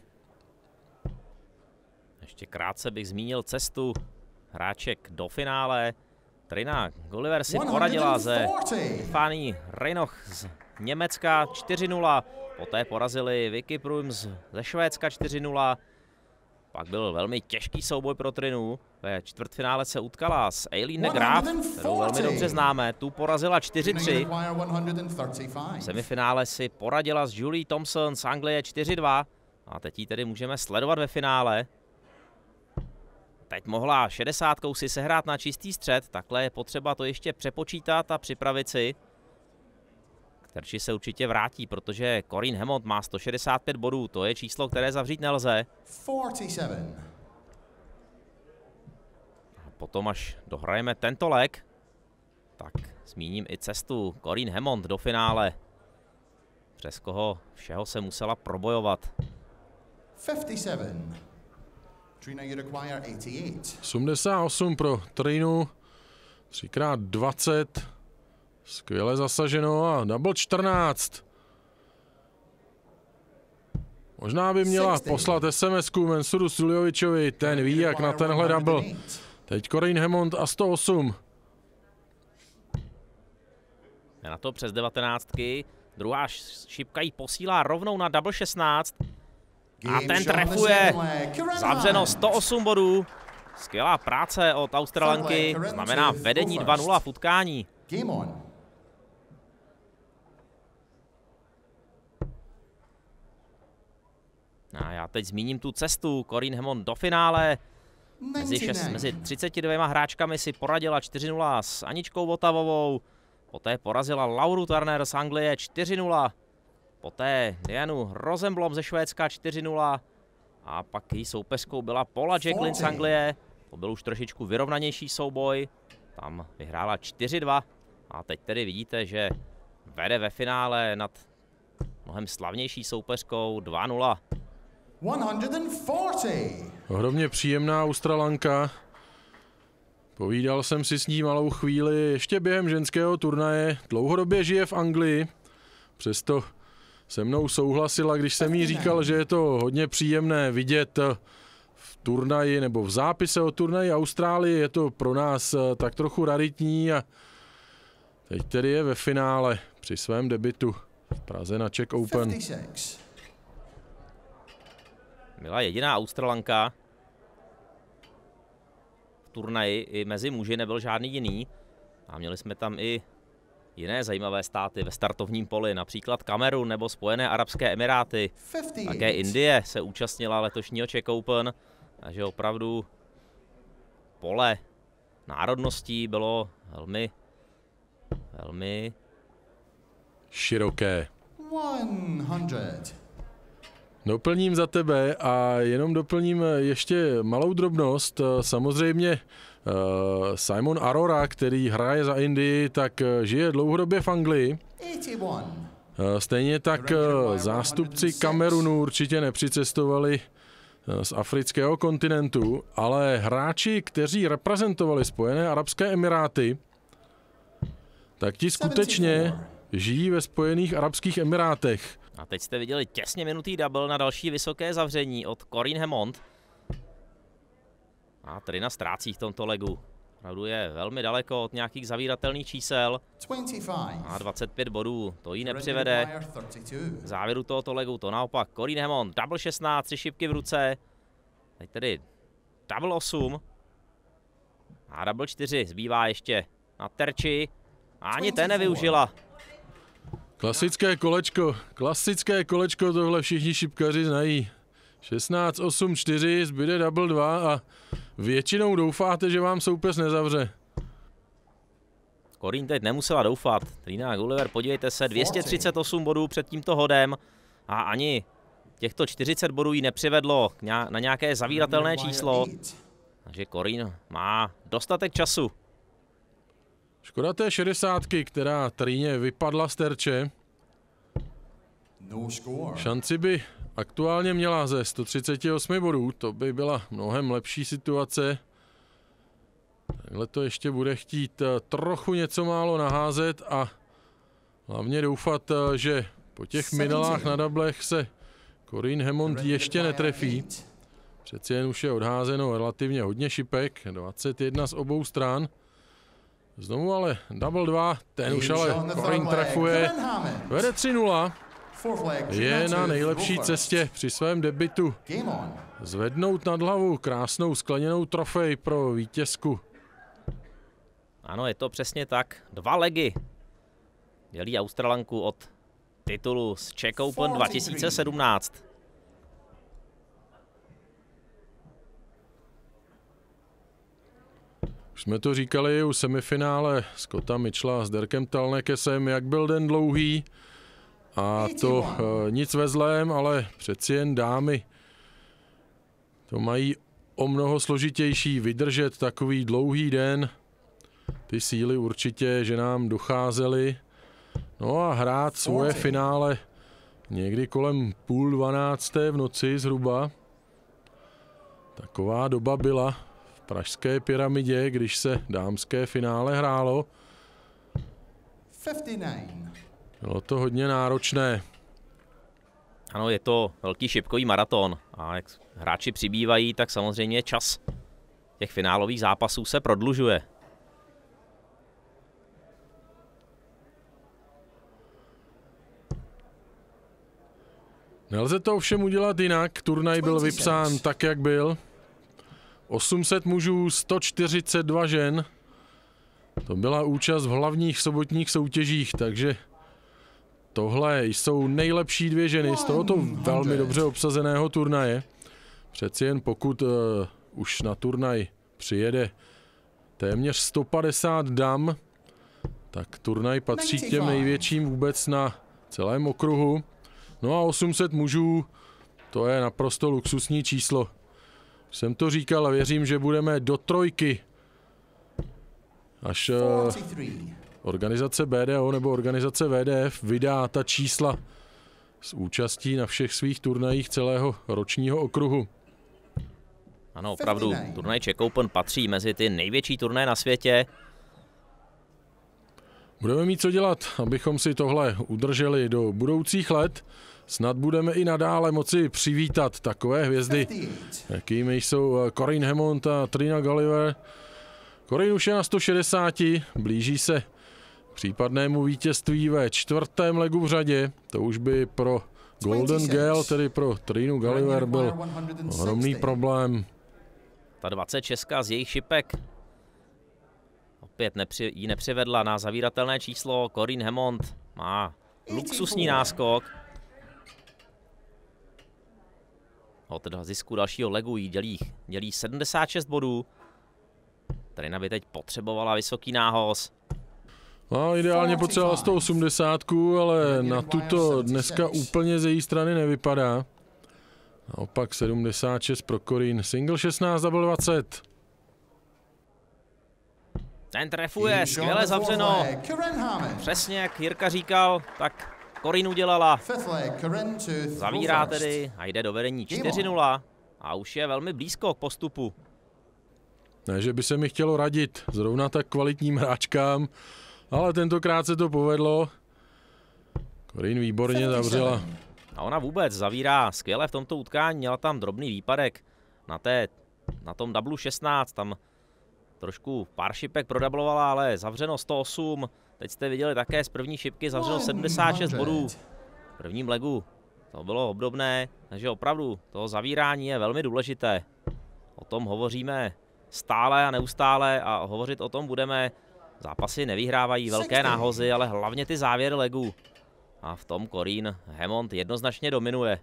Ještě krátce bych zmínil cestu hráček do finále. Trina Gulliver si poradila ze Stefanie Reinhoch z Německa čtyři nula, poté porazili Vicky Prums ze Švédska čtyři nula. Pak byl velmi těžký souboj pro Trinu. Ve čtvrtfinále se utkala s Eileen de Graaf, kterou velmi dobře známe. Tu porazila čtyři tři. V semifinále si poradila s Julie Thompson z Anglie čtyři dva. A teď ji tedy můžeme sledovat ve finále. Teď mohla šedesátkou si sehrát na čistý střed, takhle je potřeba to ještě přepočítat a připravit si. Terči se určitě vrátí, protože Corinne Hammond má sto šedesát pět bodů, to je číslo, které zavřít nelze. A potom, až dohrajeme tento leg, tak zmíním i cestu Corinne Hammond do finále, přes koho všeho se musela probojovat. osmdesát osm pro Trinu, tři krát dvacet, skvěle zasaženo a double čtrnáct. Možná by měla poslat es em esku Mensuru Suljovičovi, ten ví jak na tenhle double. Teď Corinne Hammond a sto osm. Je na to přes devatenáctky, druhá šipka jí posílá rovnou na double šestnáct. A ten trefuje, zavřeno sto osm bodů. Skvělá práce od Australanky, znamená vedení dva nula v utkání. A já teď zmíním tu cestu Corinne Hammond do finále. Mezi, šest, mezi třiceti dvěma hráčkami si poradila čtyři nula s Aničkou Votavovou. Poté porazila Lauru Turner z Anglie čtyři nula. Poté Dianu Rosenblom ze Švédska čtyři nula. A pak její soupeřkou byla Paula Jacqueline z Anglie. To byl už trošičku vyrovnanější souboj. Tam vyhrála čtyři dva. A teď tedy vidíte, že vede ve finále nad mnohem slavnější soupeřkou dva nula. Ohromně příjemná Australanka. Povídal jsem si s ní malou chvíli ještě během ženského turnaje. Dlouhodobě žije v Anglii, přesto se mnou souhlasila, když jsem jí říkal, že je to hodně příjemné vidět v turnaji nebo v zápise o turnaji Austrálii. Je to pro nás tak trochu raritní a teď tedy je ve finále při svém debutu v Praze na Czech Open. Byla jediná Australanka v turnaji, i mezi muži nebyl žádný jiný. A měli jsme tam i jiné zajímavé státy ve startovním poli, například Kamerun nebo Spojené arabské emiráty. Také Indie se účastnila letošního Czech Open, takže opravdu pole národností bylo velmi, velmi široké. Doplním za tebe a jenom doplním ještě malou drobnost. Samozřejmě Simon Arora, který hraje za Indii, tak žije dlouhodobě v Anglii. Stejně tak zástupci Kamerunu určitě nepřicestovali z afrického kontinentu, ale hráči, kteří reprezentovali Spojené arabské emiráty, tak ti skutečně žijí ve Spojených arabských emirátech. A teď jste viděli těsně minutý double na další vysoké zavření od Corinne Hammond. A Trina ztrácí v tomto legu. Opravdu je velmi daleko od nějakých zavíratelných čísel. A dvacet pět bodů, to jí nepřivede k závěru tohoto legu. To naopak Corinne Hammond, double šestnáct, tři šipky v ruce. Teď tedy double osm. A double čtyři zbývá ještě na terči. A ani ten nevyužila. Klasické kolečko, klasické kolečko, tohle všichni šipkaři znají. šestnáct osm čtyři, zbyde double dva a většinou doufáte, že vám soupeř nezavře. Corinne teď nemusela doufat. Trina Gulliver, podívejte se, dvě stě třicet osm bodů před tímto hodem a ani těchto čtyřicet bodů jí nepřivedlo na nějaké zavíratelné číslo. Takže Corinne má dostatek času. Škoda té šedesátky, která Trině vypadla z terče. Šanci by aktuálně měla ze sto třicet osm bodů, to by byla mnohem lepší situace. Takhle to ještě bude chtít trochu něco málo naházet a hlavně doufat, že po těch minelách na dablech se Corinne Hammond ještě netrefí. Přeci jen už je odházeno relativně hodně šipek, dvacet jedna z obou stran. Znovu ale double dva, ten už ale Corinne trefuje, vede tři nula, je na nejlepší cestě při svém debutu zvednout nad hlavu krásnou skleněnou trofej pro vítězku. Ano, je to přesně tak, dva legy dělí Australanku od titulu z Czech Open dva tisíce sedmnáct. Už jsme to říkali u semifinále Scotta Mitchella s Derkem Talnekesem, jak byl den dlouhý. A to e, nic ve zlém, ale přeci jen dámy to mají o mnoho složitější vydržet takový dlouhý den. Ty síly určitě, že nám docházely. No a hrát svoje finále někdy kolem půl dvanácté v noci zhruba. Taková doba byla v pražské Pyramidě, když se dámské finále hrálo. Bylo to hodně náročné. Ano, je to velký šipkový maraton a jak hráči přibývají, tak samozřejmě čas těch finálových zápasů se prodlužuje. Nelze to ovšem udělat jinak, turnaj byl vypsán tak, jak byl. osm set mužů, sto čtyřicet dva žen. To byla účast v hlavních sobotních soutěžích, takže tohle jsou nejlepší dvě ženy z tohoto velmi dobře obsazeného turnaje. Přeci jen pokud uh, už na turnaj přijede téměř sto padesát dam, tak turnaj patří k těm největším vůbec na celém okruhu. No a osm set mužů, to je naprosto luxusní číslo. Jsem to říkal a věřím, že budeme do trojky. Až uh, organizace B D O nebo organizace V D F vydá ta čísla s účastí na všech svých turnajích celého ročního okruhu. Ano, opravdu, turnaj Czech Open patří mezi ty největší turnaje na světě. Budeme mít co dělat, abychom si tohle udrželi do budoucích let. Snad budeme i nadále moci přivítat takové hvězdy, jakými jsou Corinne Hammond a Trina Gulliver. Corinne už je na sto šedesáti, blíží se případnému vítězství ve čtvrtém legu v řadě. To už by pro Golden Girl, tedy pro Trinu Gulliver, byl ohromný problém. Ta dvacet šest z jejich šipek opět nepři, ji nepřivedla na zavíratelné číslo. Corinne Hammond má luxusní náskok. Od zisku dalšího legu jí dělí, dělí sedmdesát šest bodů. Trina by teď potřebovala vysoký nához. No, ideálně potřebovala sto osmdesát, ale na tuto dneska úplně z její strany nevypadá. Naopak sedmdesát šest pro Corinne. Single šestnáct, double dvacet. Ten trefuje, skvěle zavřeno. Přesně jak Jirka říkal, tak Corinne udělala. Zavírá tedy a jde do vedení čtyři nula a už je velmi blízko k postupu. Ne, že by se mi chtělo radit zrovna tak kvalitním hráčkám, ale tentokrát se to povedlo. Corinne výborně zavřela. A ona vůbec zavírá skvěle v tomto utkání, měla tam drobný výpadek na, té, na tom dublu šestnáct, tam trošku pár šipek prodablovala, ale zavřeno sto osm. Teď jste viděli také z první šipky zavřeno sedmdesát šest bodů v prvním legu. To bylo obdobné, takže opravdu toho zavírání je velmi důležité. O tom hovoříme stále a neustále a hovořit o tom budeme. Zápasy nevyhrávají velké náhozy, ale hlavně ty závěry legů. A v tom Corinne Hammond jednoznačně dominuje.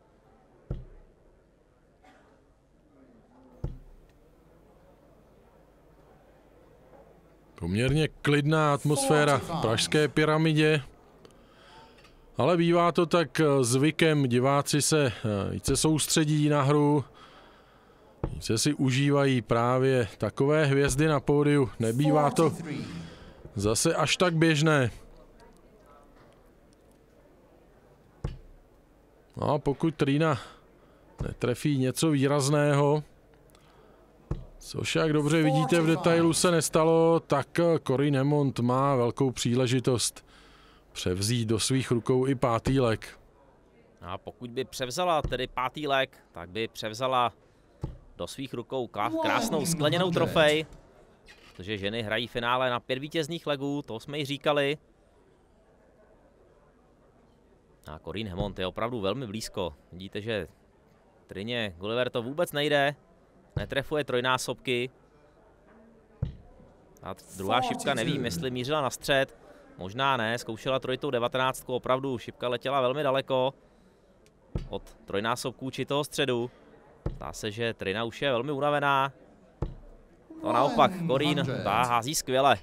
Poměrně klidná atmosféra v pražské Pyramidě. Ale bývá to tak zvykem, diváci se více soustředí na hru, více si užívají právě takové hvězdy na pódiu. Nebývá to zase až tak běžné. No a pokud Trina netrefí něco výrazného, což jak dobře vidíte v detailu se nestalo, tak Corinne Hammond má velkou příležitost převzít do svých rukou i pátý leg. A pokud by převzala tedy pátý leg, tak by převzala do svých rukou krásnou skleněnou trofej, protože ženy hrají finále na pět vítězných legů, to jsme ji říkali. A Corinne Hammond je opravdu velmi blízko. Vidíte, že Trině Gulliver to vůbec nejde, netrefuje trojnásobky. A druhá šipka, nevím, jestli mířila na střed, možná ne, zkoušela trojitou devatenáctku, opravdu šipka letěla velmi daleko od trojnásobků či toho středu. Zdá se, že Trina už je velmi unavená. To naopak, Corinne, ta hází skvěle.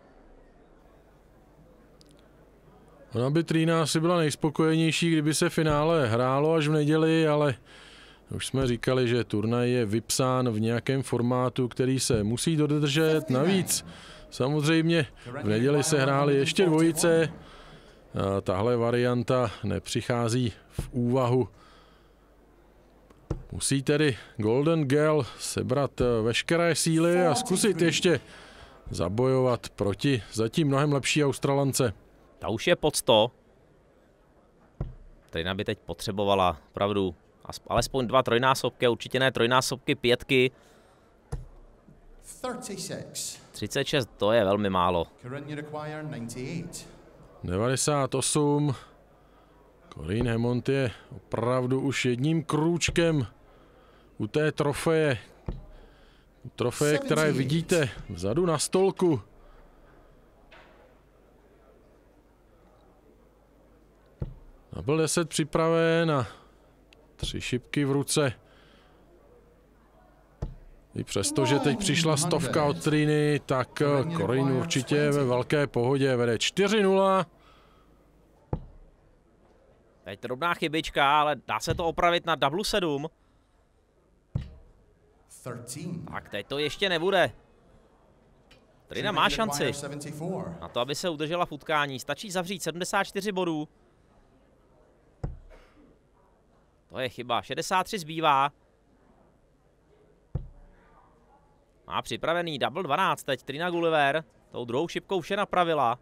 Ona by Trina asi byla nejspokojenější, kdyby se finále hrálo až v neděli, ale už jsme říkali, že turnaj je vypsán v nějakém formátu, který se musí dodržet. Navíc samozřejmě v neděli se hrály ještě dvojice. A tahle varianta nepřichází v úvahu. Musí tedy Golden Girl sebrat veškeré síly a zkusit ještě zabojovat proti zatím mnohem lepší Australance. Ta už je pod sto. Trina by teď potřebovala opravdu alespoň dva trojnásobky, určitě ne trojnásobky, pětky. třicet šest, to je velmi málo. devadesát osm. Corinne Hammond je opravdu už jedním krůčkem u té trofeje. U trofeje, která je vidíte vzadu na stolku. Byl deset připraven a tři šipky v ruce. I přesto, že teď přišla stovka od Triny, tak Corinne určitě je ve velké pohodě. Vede čtyři nula. Teď drobná chybička, ale dá se to opravit na dublu sedm. Tak teď to ještě nebude. Trina má šanci na to, aby se udržela v utkání. Stačí zavřít sedmdesát čtyři bodů. To je chyba. šedesát tři zbývá. Má připravený double dvanáct teď Trina Gulliver. Tou druhou šipkou vše napravila.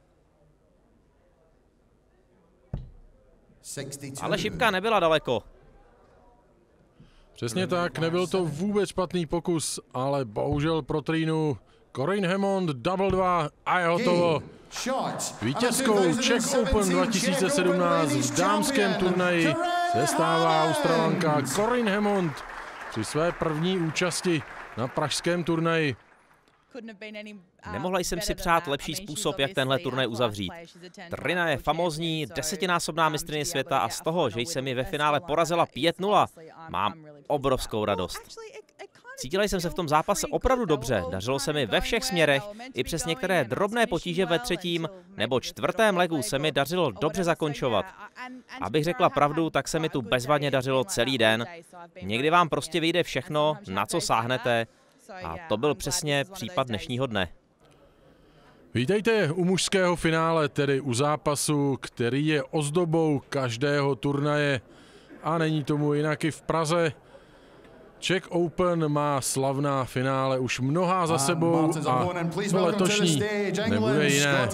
Ale šipka nebyla daleko. Přesně tak, nebyl to vůbec špatný pokus, ale bohužel pro Trinu Corinne Hammond double dva a je hotovo. Vítězkou Czech Open dva tisíce sedmnáct v dámském turnaji se stává Australanka Corinne Hammond při své první účasti na pražském turnaji. Nemohla jsem si přát lepší způsob, jak tenhle turnaj uzavřít. Trina je famózní desetinásobná mistryně světa a z toho, že jsem ji ve finále porazila pět nula, mám obrovskou radost. Cítila jsem se v tom zápase opravdu dobře, dařilo se mi ve všech směrech, i přes některé drobné potíže ve třetím nebo čtvrtém legu se mi dařilo dobře zakončovat. Abych řekla pravdu, tak se mi tu bezvadně dařilo celý den. Někdy vám prostě vyjde všechno, na co sáhnete, a to byl přesně případ dnešního dne. Vítejte u mužského finále, tedy u zápasu, který je ozdobou každého turnaje. A není tomu jinak i v Praze. Czech Open má slavná finále už mnohá za sebou a to letošní nebude jiné.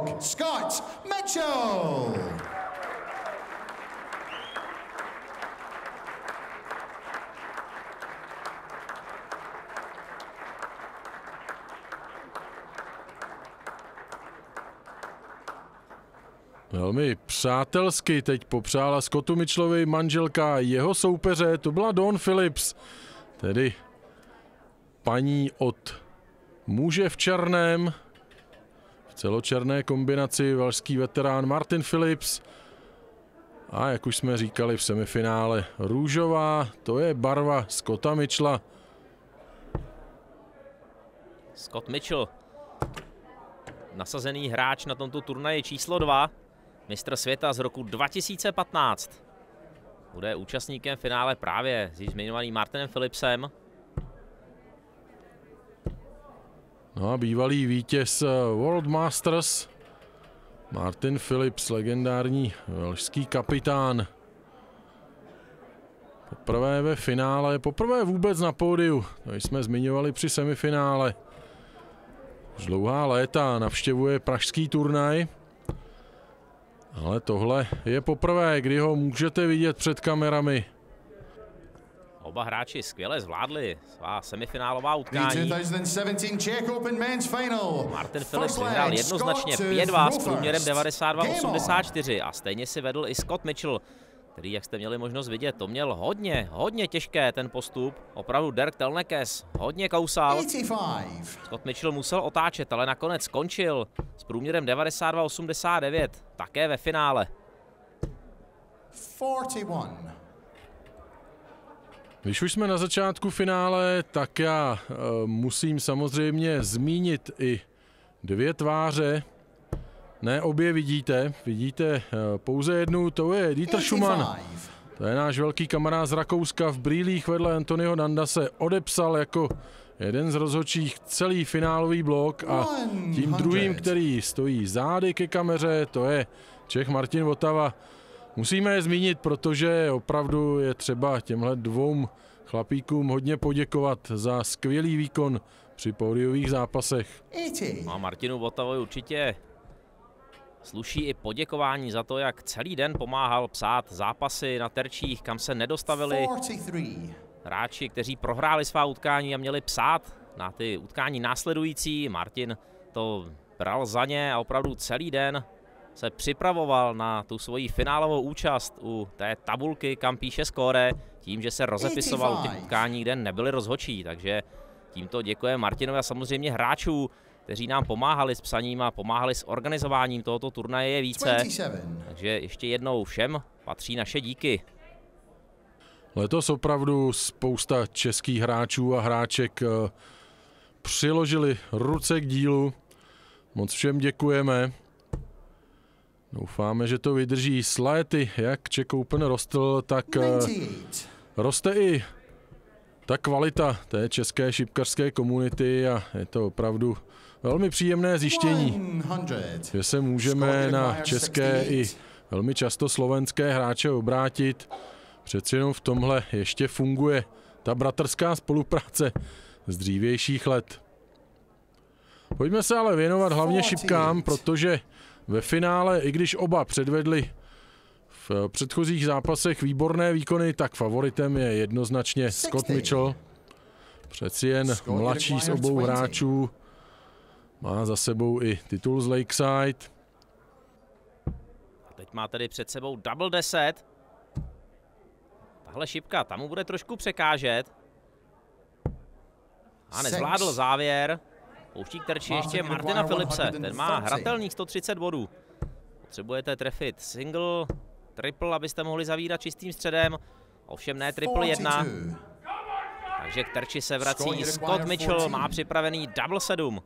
Velmi přátelsky teď popřála Scottu Mitchellovi manželka jeho soupeře, to byla Dawn Phillips, tedy paní od muže v černém, v celočerné kombinaci velšský veterán Martin Phillips. A jak už jsme říkali v semifinále, růžová, to je barva Scotta Mitchella. Scott Mitchell, nasazený hráč na tomto turnaji číslo dva. Mistr světa z roku dva tisíce patnáct. Bude účastníkem finále právě s již zmiňovaným Martinem Phillipsem. No a bývalý vítěz World Masters Martin Phillips, legendární velšský kapitán. Poprvé ve finále, poprvé vůbec na pódiu. To jsme zmiňovali při semifinále. Už dlouhá léta navštěvuje pražský turnaj. Ale tohle je poprvé, kdy ho můžete vidět před kamerami. Oba hráči skvěle zvládli svá semifinálová utkání. Martin Phillips vyhrál jednoznačně pět dva s průměrem devadesát dva osmdesát čtyři a stejně si vedl i Scott Mitchell, který, jak jste měli možnost vidět, to měl hodně, hodně těžké ten postup. Opravdu Dirk Telnekes hodně kousal. Scott Mitchell musel otáčet, ale nakonec skončil s průměrem devadesát dva osmdesát devět, také ve finále. Když už jsme na začátku finále, tak já uh, musím samozřejmě zmínit i dvě tváře. Ne obě vidíte, vidíte uh, pouze jednu, to je Dieter Schumann. To je náš velký kamarád z Rakouska, v brýlích vedle Anthonyho Nandase odepsal jako jeden z rozhodčích celý finálový blok a tím druhým, který stojí zády ke kameře, to je Čech Martin Votava. Musíme je zmínit, protože opravdu je třeba těmhle dvou chlapíkům hodně poděkovat za skvělý výkon při pódiových zápasech. A Martinu Votavovi určitě sluší i poděkování za to, jak celý den pomáhal psát zápasy na terčích, kam se nedostavili hráči, kteří prohráli svá utkání a měli psát na ty utkání následující. Martin to bral za ně a opravdu celý den se připravoval na tu svoji finálovou účast u té tabulky, kam píše skóre, tím, že se rozepisoval u těch utkání, kde nebyli rozhodčí. Takže tímto děkujeme Martinovi a samozřejmě hráčů, kteří nám pomáhali s psaním a pomáhali s organizováním tohoto turnaje, je více. Takže ještě jednou všem patří naše díky. Letos opravdu spousta českých hráčů a hráček přiložili ruce k dílu. Moc všem děkujeme. Doufáme, že to vydrží s léty, jak Czech Open rostl, tak roste i ta kvalita té české šipkařské komunity a je to opravdu velmi příjemné zjištění, že se můžeme na české i velmi často slovenské hráče obrátit. Přeci jenom v tomhle ještě funguje ta bratrská spolupráce z dřívějších let. Pojďme se ale věnovat hlavně šipkám, protože ve finále, i když oba předvedli v předchozích zápasech výborné výkony, tak favoritem je jednoznačně Scott Mitchell. Přeci jen mladší z obou hráčů, má za sebou i titul z Lakeside. A teď má tedy před sebou double deset. Tahle šipka, tam mu bude trošku překážet. A nezvládl závěr. Pouští k terči ještě Martina Philipse, ten má hratelných sto třicet bodů. Potřebujete trefit single, triple, abyste mohli zavírat čistým středem. Ovšem ne triple jedna. Takže k terči se vrací Scott Mitchell, má připravený double sedm.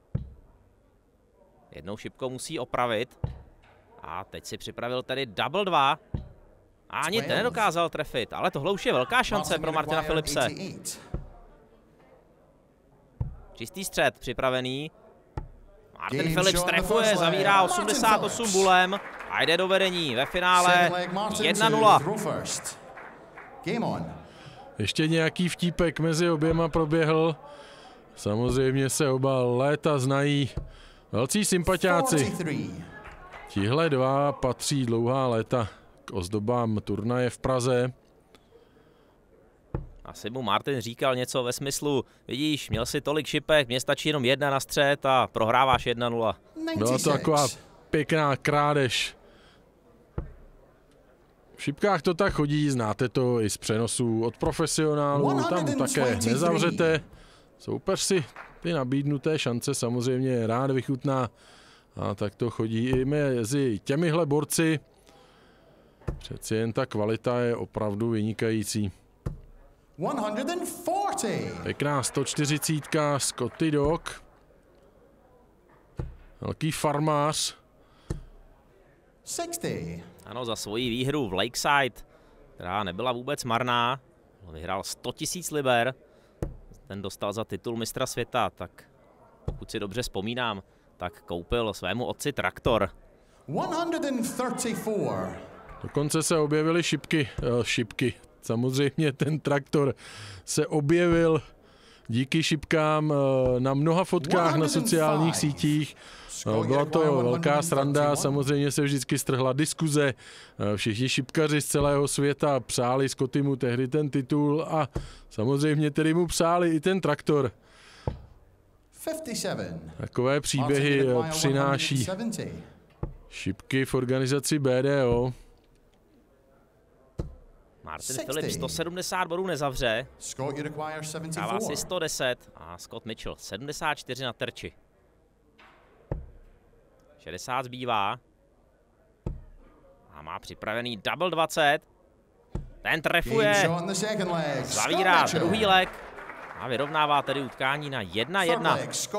Jednou šipkou musí opravit. A teď si připravil tedy double dva. A ani ten nedokázal trefit, ale tohle už je velká šance pro Martina Philipse. Čistý střed připravený. Martin Phillips trefuje, zavírá osmdesát osm bulem a jde do vedení ve finále jedna nula. Ještě nějaký vtípek mezi oběma proběhl. Samozřejmě se oba léta znají. Velcí sympatiáci. Tihle dva patří dlouhá léta k ozdobám turnaje v Praze. Asi mu Martin říkal něco ve smyslu, vidíš, měl si tolik šipek, mně stačí jenom jedna na střed a prohráváš jedna nula. Byla to taková pěkná krádež. V šipkách to tak chodí, znáte to i z přenosů od profesionálů, tam také nezavřete. Soupeř si ty nabídnuté šance samozřejmě rád vychutná a tak to chodí i mezi těmihle borci. Přeci jen ta kvalita je opravdu vynikající. Pěkná sto čtyřicet, Scotty Dog. Velký farmář. Ano, za svoji výhru v Lakeside, která nebyla vůbec marná. Vyhrál sto tisíc liber. Ten dostal za titul mistra světa, tak pokud si dobře vzpomínám, tak koupil svému otci traktor. Dokonce se objevily šipky, šipky. Samozřejmě ten traktor se objevil díky šipkám na mnoha fotkách na sociálních sítích. Byla to velká sranda, samozřejmě se vždycky strhla diskuze. Všichni šipkaři z celého světa přáli Scottymu tehdy ten titul a samozřejmě tedy mu přáli i ten traktor. Takové příběhy přináší šipky v organizaci B D O. Martin Phillips sto sedmdesát bodů nezavře, dává si sto deset a Scott Mitchell sedmdesát čtyři na terči. šedesát zbývá a má připravený double dvacet. Ten trefuje, zavírá druhý leg a vyrovnává tedy utkání na jedna jedna.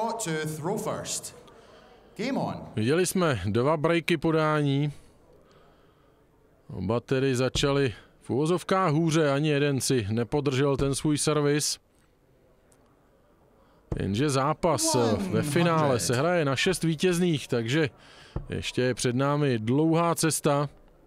Viděli jsme dva breaky podání. Oba tedy začali v uvozovkách hůře, ani jeden si nepodržel ten svůj servis. Jenže zápas ve finále se hraje na šest vítězných, takže ještě je před námi dlouhá cesta.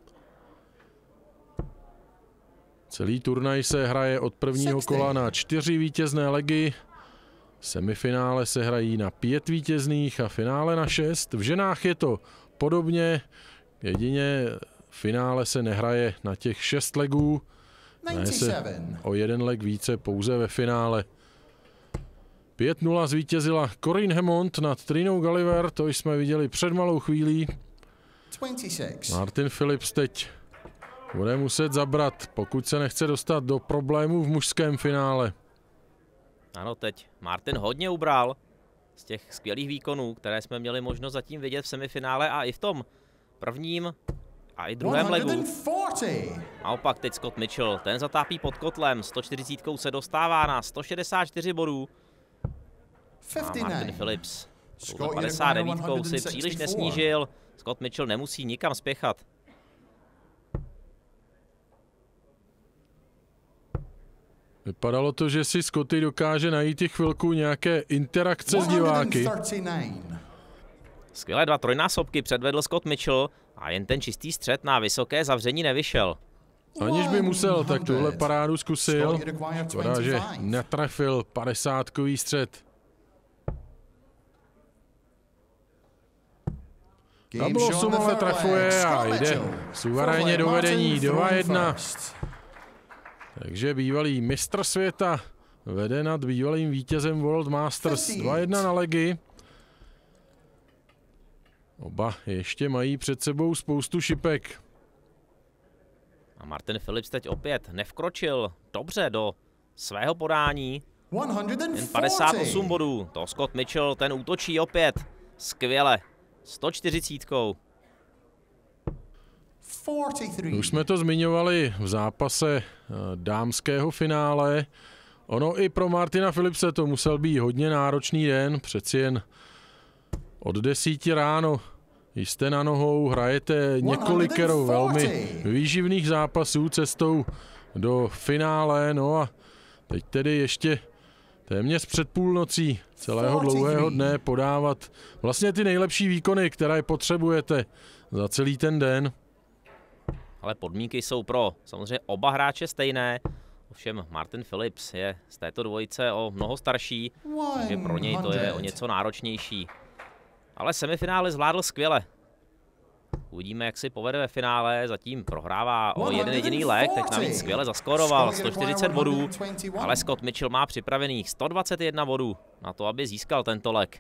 Celý turnaj se hraje od prvního kola na čtyři vítězné legy. Semifinále se hrají na pět vítězných a finále na šest. V ženách je to podobně, jedině finále se nehraje na těch šest legů. Hraje se o jeden leg více pouze ve finále. pět nula zvítězila Corinne Hammond nad Trinou Gulliver, to jsme viděli před malou chvílí. Martin Phillips teď bude muset zabrat, pokud se nechce dostat do problémů v mužském finále. Ano, teď Martin hodně ubral z těch skvělých výkonů, které jsme měli možnost zatím vidět v semifinále a i v tom prvním a i druhém legu. Naopak teď Scott Mitchell, ten zatápí pod kotlem, sto čtyřicet se dostává na sto šedesát čtyři bodů. A Martin Phillips touhle padesát devět si příliš nesnížil, Scott Mitchell nemusí nikam spěchat. Vypadalo to, že si Scotty dokáže najít i chvilku nějaké interakce s diváky. Skvělé dva trojnásobky předvedl Scott Mitchell a jen ten čistý střed na vysoké zavření nevyšel. Aniž by musel, tak tuhle parádu zkusil. Škoda, že netrefil padesátkový střed. Double osm ale trefuje a jde suverénně do vedení dva jedna. Takže bývalý mistr světa vede nad bývalým vítězem World Masters dva jedna na legy. Oba ještě mají před sebou spoustu šipek. A Martin Phillips teď opět nevkročil dobře do svého podání. Jen padesát osm bodů. To Scott Mitchell, ten útočí opět skvěle. sto čtyřicet. Už jsme to zmiňovali v zápase dámského finále. Ono i pro Martina Phillipse to musel být hodně náročný den. Přeci jen od desíti ráno jste na nohou, hrajete několikero velmi výživných zápasů cestou do finále. No a teď tedy ještě téměř před půlnocí celého dlouhého dne podávat vlastně ty nejlepší výkony, které potřebujete za celý ten den. Ale podmínky jsou pro samozřejmě oba hráče stejné. Ovšem Martin Phillips je z této dvojice o mnoho starší, takže pro něj to je o něco náročnější. Ale semifinále zvládl skvěle. Uvidíme, jak si povede ve finále, zatím prohrává o jeden jediný leg, teď navíc skvěle zaskoroval, sto čtyřicet bodů, ale Scott Mitchell má připravených sto dvacet jedna bodů na to, aby získal tento leg.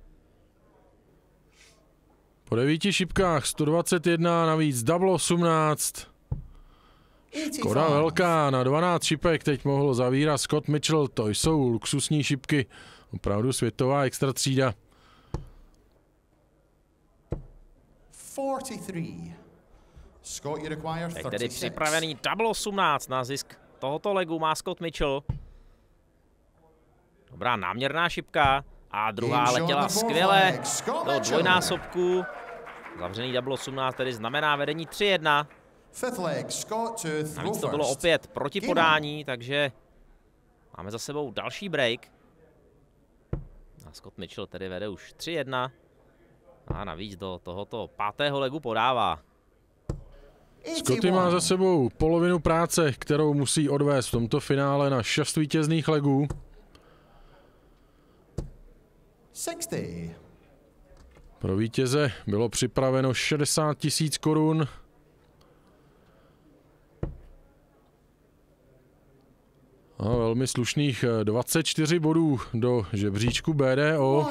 Po devíti šipkách sto dvacet jedna, navíc double osmnáct. Škoda velká, na dvanáct šipek teď mohl zavírat Scott Mitchell, to jsou luxusní šipky, opravdu světová extra třída. Teď tedy připravený double osmnáct na zisk tohoto legu má Scott Mitchell. Dobrá náměrná šipka a druhá letěla skvěle do dvojnásobku. Zavřený double osmnáct tedy znamená vedení tři jedna. Navíc to bylo opět proti podání, takže máme za sebou další break. A Scott Mitchell tedy vede už tři jedna. A navíc do tohoto pátého legu podává. Scotty má za sebou polovinu práce, kterou musí odvést v tomto finále na šest vítězných legů. Pro vítěze bylo připraveno šedesát tisíc korun. A velmi slušných dvacet čtyři bodů do žebříčku B D O.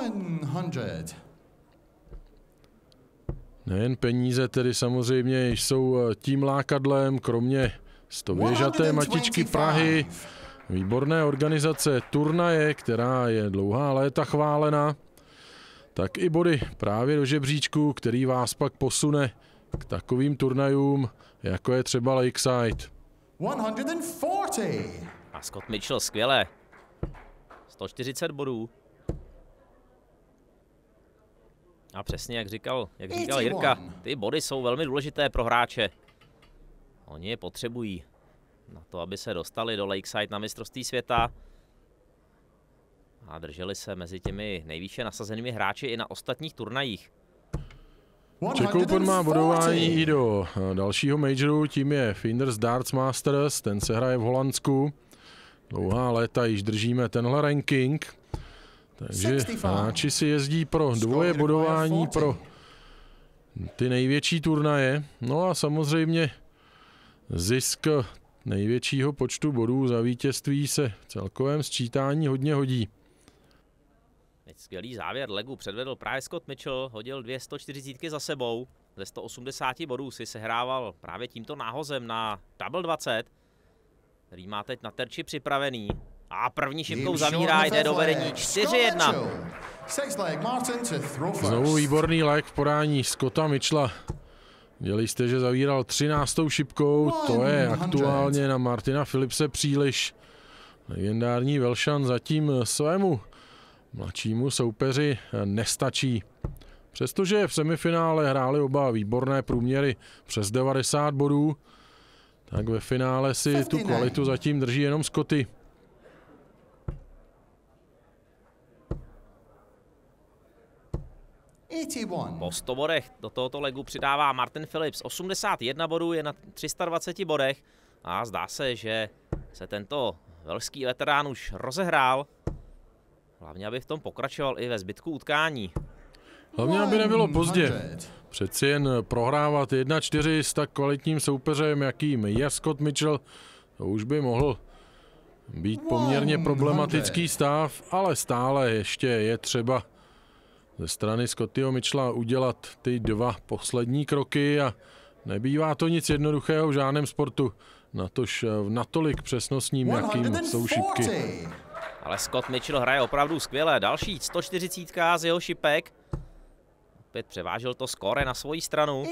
Nejen peníze tedy samozřejmě jsou tím lákadlem, kromě stověžaté matičky Prahy, výborné organizace turnaje, která je dlouhá léta chválena, tak i body právě do žebříčku, který vás pak posune k takovým turnajům, jako je třeba Lakeside. A Scott Mitchell skvěle. sto čtyřicet bodů. A přesně jak říkal, jak říkal Jirka, ty body jsou velmi důležité pro hráče. Oni je potřebují na to, aby se dostali do Lakeside na mistrovství světa. A drželi se mezi těmi nejvýše nasazenými hráči i na ostatních turnajích. Czech Open má bodování i do dalšího majoru, tím je Finders Darts Masters, ten se hraje v Holandsku. Dlouhá léta již držíme tenhle ranking. Takže hráči si jezdí pro dvoje bodování pro ty největší turnaje. No a samozřejmě zisk největšího počtu bodů za vítězství se v celkovém sčítání hodně hodí. Teď skvělý závěr legu předvedl právě Scott Mitchell, hodil dvě sto čtyřicítky za sebou. Ze sto osmdesáti bodů si sehrával právě tímto náhozem na double dvacet, který má teď na terči připravený. A první šipkou zavírá, jde do vedení čtyři jedna. Znovu výborný leg v podání Scotta Mitchella. Viděli jste, že zavíral třináctou šipkou, to je aktuálně na Martina Phillipse příliš. Legendární Velšan zatím svému mladšímu soupeři nestačí. Přestože v semifinále hráli oba výborné průměry přes devadesát bodů, tak ve finále si tu kvalitu zatím drží jenom Scotty. Po sto bodech do tohoto legu přidává Martin Phillips osmdesát jedna bodů, je na tři sta dvaceti bodech A zdá se, že se tento velský veterán už rozehrál. Hlavně, aby v tom pokračoval i ve zbytku utkání. Hlavně, aby nebylo pozdě. Přeci jen prohrávat jedna čtyři s tak kvalitním soupeřem, jakým je Scott Mitchell, to už by mohl být poměrně problematický stav, ale stále ještě je třeba ze strany Scottyho Mitchella udělat ty dva poslední kroky a nebývá to nic jednoduchého v žádném sportu, natož v natolik přesnostním, jakým jsou šipky. Ale Scott Mitchell hraje opravdu skvěle. Další sto čtyřicet z jeho šipek. Opět převážil to skóre na svoji stranu.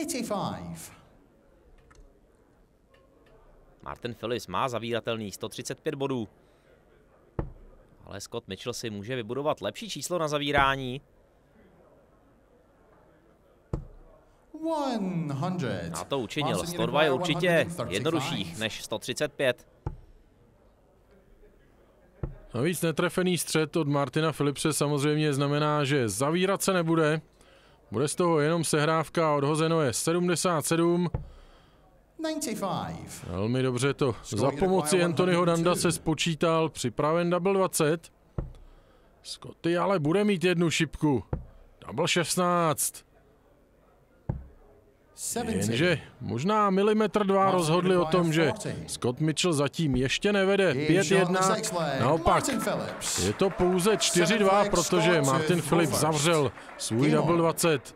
Martin Phillips má zavíratelných sto třicet pět bodů. Ale Scott Mitchell si může vybudovat lepší číslo na zavírání. A to učinil. sto dva je určitě jednodušších než sto třicet pět. Navíc netrefený střed od Martina Phillipse samozřejmě znamená, že zavírat se nebude. Bude z toho jenom sehrávka, odhozeno je sedmdesát sedm. Velmi dobře to za pomoci Anthonyho Danda se spočítal, připraven double dvacet. Scotty ale bude mít jednu šipku. Double šestnáct. Jenže možná milimetr dva rozhodli o tom, že Scott Mitchell zatím ještě nevede pět jedna. Naopak je to pouze čtyři dva, protože Martin Phillips zavřel svůj double dvacet.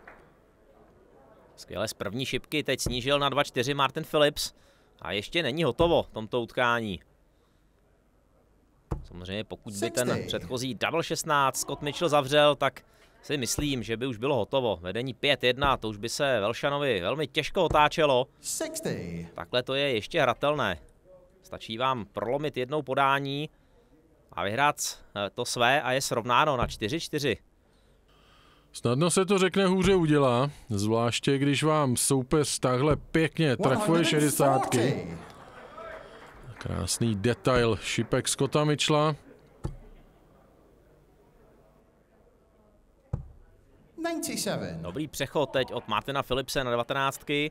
Skvěle z první šipky, teď snížil na dva čtyři Martin Phillips a ještě není hotovo v tomto utkání. Samozřejmě pokud by ten předchozí double šestnáct Scott Mitchell zavřel, tak si myslím, že by už bylo hotovo. Vedení pět jedna, to už by se Velšanovi velmi těžko otáčelo. Takhle to je ještě hratelné. Stačí vám prolomit jednou podání a vyhrát to své a je srovnáno na čtyři čtyři. Snadno se to řekne, hůře udělá, zvláště když vám soupeř takhle pěkně trefuje šedesátky. Krásný detail šipek Scotta Mitchella. Dobrý přechod teď od Martina Phillipse na devatenáctky.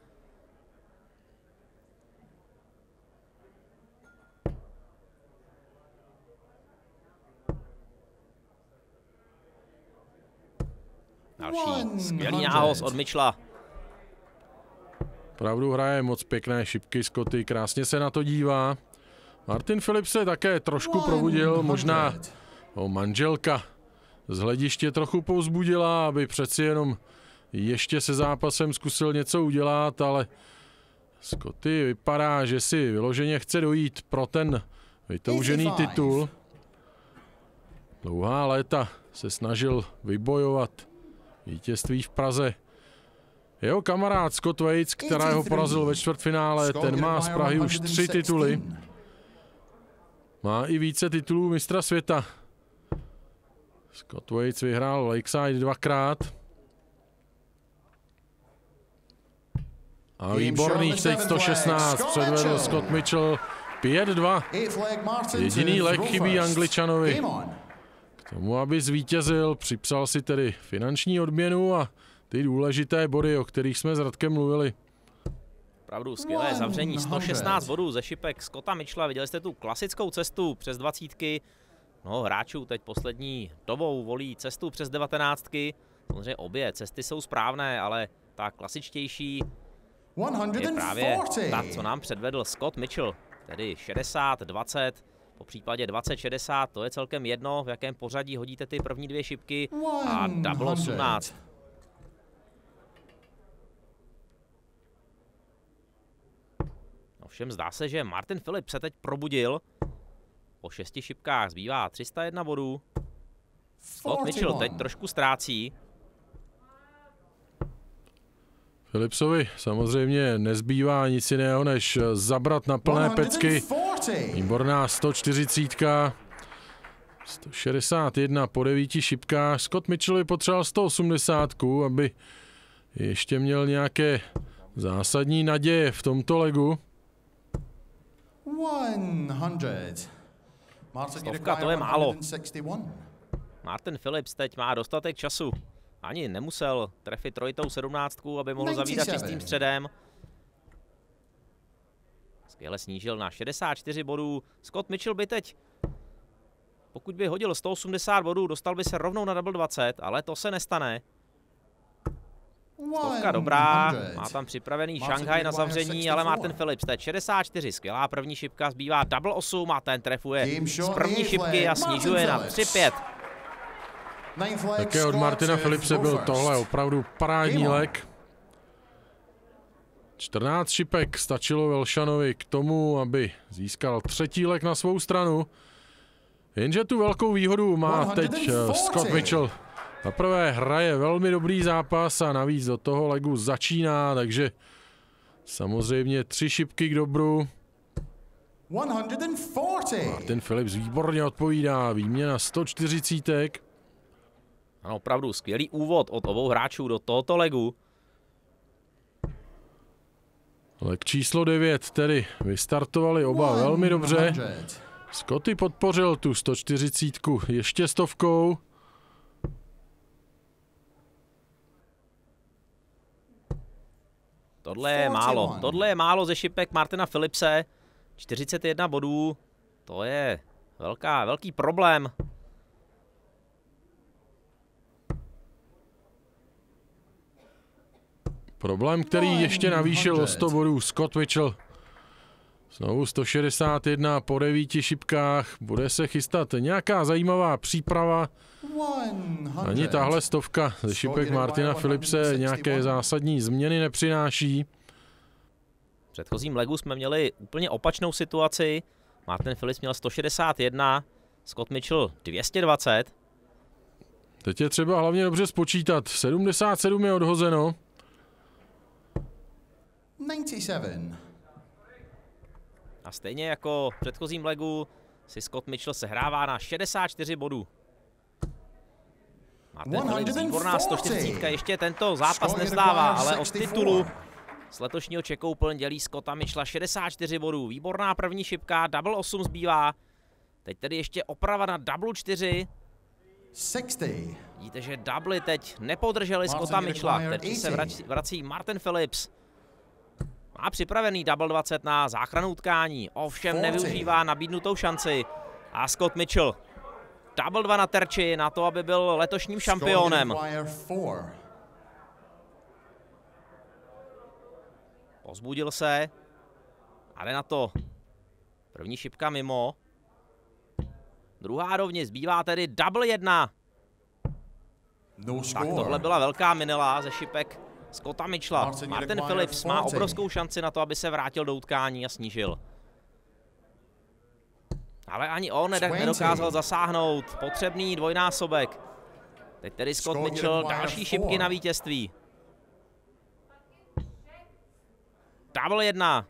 Další skvělý nához od Mitchella. Opravdu hraje moc pěkné šipky Scotty, krásně se na to dívá. Martin Phillips se také trošku probudil, možná o manželka z hlediště trochu povzbudila, aby přeci jenom ještě se zápasem zkusil něco udělat, ale Scotty vypadá, že si vyloženě chce dojít pro ten vytoužený titul. Dlouhá léta se snažil vybojovat vítězství v Praze. Jeho kamarád Scott Waits, kterého porazil ve čtvrtfinále, ten má z Prahy už tři tituly. Má i více titulů mistra světa. Scott Waits vyhrál Lakeside dvakrát. A výborných teď sto šestnáct předvedl Scott Mitchell pět dva. Jediný leg chybí Angličanovi. K tomu, aby zvítězil, připsal si tedy finanční odměnu a ty důležité body, o kterých jsme s Radkem mluvili. Opravdu skvělé zavření, sto šestnáct bodů ze šipek Scotta Mitchella. Viděli jste tu klasickou cestu přes dvacítky. No, hráčů teď poslední dobou volí cestu přes devatenáctky. Samozřejmě obě cesty jsou správné, ale ta klasičtější je právě ta, co nám předvedl Scott Mitchell. Tedy šedesát dvacet, po případě dvacet šedesát, to je celkem jedno, v jakém pořadí hodíte ty první dvě šipky. A double osmnáct. Ovšem zdá se, že Martin Phillips se teď probudil. Po šesti šipkách zbývá tři sta jedna bodů. Scott Mitchell teď trošku ztrácí. Phillipsovi samozřejmě nezbývá nic jiného, než zabrat na plné pecky. Výborná sto čtyřicet. sto šedesát jedna po devíti šipkách. Scott Mitchellovi potřeboval sto osmdesát, aby ještě měl nějaké zásadní naděje v tomto legu. Stovka, to je málo. Martin Phillips teď má dostatek času. Ani nemusel trefit trojitou sedmnáctku, aby mohl zavírat čistým středem. Skvěle snížil na šedesát čtyři bodů. Scott Mitchell by teď, pokud by hodil sto osmdesát bodů, dostal by se rovnou na double dvacet, ale to se nestane. Stovka dobrá, má tam připravený Šanghaj na zavření, ale Martin Phillips, teď šedesát čtyři, skvělá první šipka, zbývá double osm a ten trefuje z první šipky a snižuje na tři pět. Také od Martina Phillipse byl tohle opravdu parádní lek. čtrnáct šipek stačilo Velšanovi k tomu, aby získal třetí lek na svou stranu. Jenže tu velkou výhodu má teď Scott Mitchell. Zaprvé hraje velmi dobrý zápas a navíc do toho legu začíná, takže samozřejmě tři šipky k dobru. Martin Phillips výborně odpovídá, výměna sto čtyřicet. Ano, opravdu skvělý úvod od obou hráčů do tohoto legu. Leg číslo devět tedy vystartovali oba velmi dobře. Scotty podpořil tu sto čtyřicet ještě stovkou. Tohle je málo. Tohle je málo ze šipek Martina Phillipse. čtyřicet jedna bodů. To je velká, velký problém. Problém, který ještě navýšil o sto bodů Scott Mitchell. Znovu sto šedesát jedna po devíti šipkách. Bude se chystat nějaká zajímavá příprava. Ani tahle stovka ze šipek Martina Phillipse nějaké zásadní změny nepřináší. V předchozím legu jsme měli úplně opačnou situaci. Martin Phillips měl sto šedesát jedna, Scott Mitchell dvě stě dvacet. Teď je třeba hlavně dobře spočítat. sedmdesát sedm je odhozeno. A stejně jako v předchozím legu si Scott Mitchell sehrává na šedesát čtyři bodů. Martin Phillips, výborná sto čtyřicet, ještě tento zápas nezdává, ale od titulu z letošního Czech Open dělí Scotta Mitchella šedesát čtyři bodů. Výborná první šipka, double osm zbývá. Teď tedy ještě oprava na double čtyři. Vidíte, že double teď nepodrželi Scotta Mitchella, který se vrací, vrací Martin Phillips. Má připravený double dvacet na záchranu utkání, ovšem nevyužívá nabídnutou šanci. A Scott Mitchell, double dva na terči na to, aby byl letošním šampionem. Pozbudil se a jde na to. První šipka mimo. Druhá rovně, zbývá tedy double jedna. Tak tohle byla velká minela ze šipek Scotta Mitchella. Martin Phillips má obrovskou šanci na to, aby se vrátil do utkání a snížil. Ale ani on nedokázal zasáhnout potřebný dvojnásobek. Teď tedy Scott Mitchell, další šipky na vítězství. Double jedna.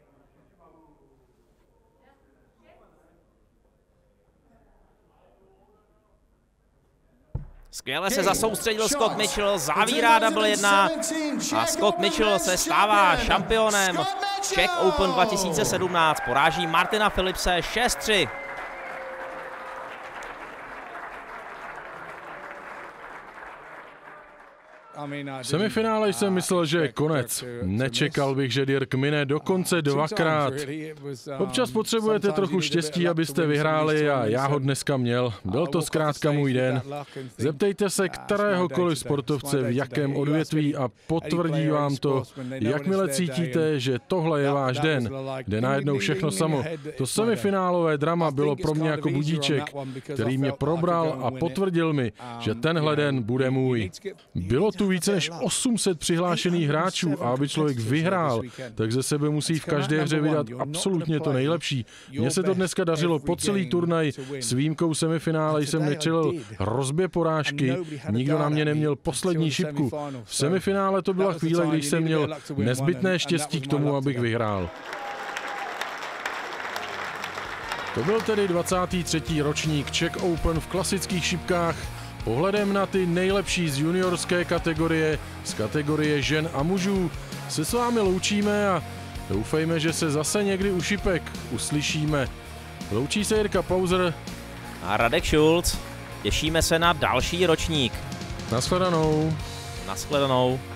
Skvěle se zasoustředil Scott Mitchell, zavírá double jedna a Scott Mitchell se stává šampionem Czech Open dva tisíce sedmnáct. Poráží Martina Phillipse šest tři. V semifinále jsem myslel, že je konec. Nečekal bych, že Dirk mine dokonce dvakrát. Občas potřebujete trochu štěstí, abyste vyhráli a já ho dneska měl. Byl to zkrátka můj den. Zeptejte se kteréhokoliv sportovce v jakém odvětví a potvrdí vám to, jakmile cítíte, že tohle je váš den, jde najednou všechno samo. To semifinálové drama bylo pro mě jako budíček, který mě probral a potvrdil mi, že tenhle den bude můj. Bylo tu více než osm set přihlášených hráčů a aby člověk vyhrál, tak ze sebe musí v každé hře vydat absolutně to nejlepší. Mně se to dneska dařilo po celý turnaj, s výjimkou semifinále jsem nečelil hrozbě porážky, nikdo na mě neměl poslední šipku. V semifinále to byla chvíle, když jsem měl nezbytné štěstí k tomu, abych vyhrál. To byl tedy dvacátý třetí ročník Czech Open v klasických šipkách. Pohledem na ty nejlepší z juniorské kategorie, z kategorie žen a mužů, se s vámi loučíme a doufejme, že se zase někdy u šipek uslyšíme. Loučí se Jirka Pauzer a Radek Šulc. Těšíme se na další ročník. Naschledanou. Naschledanou.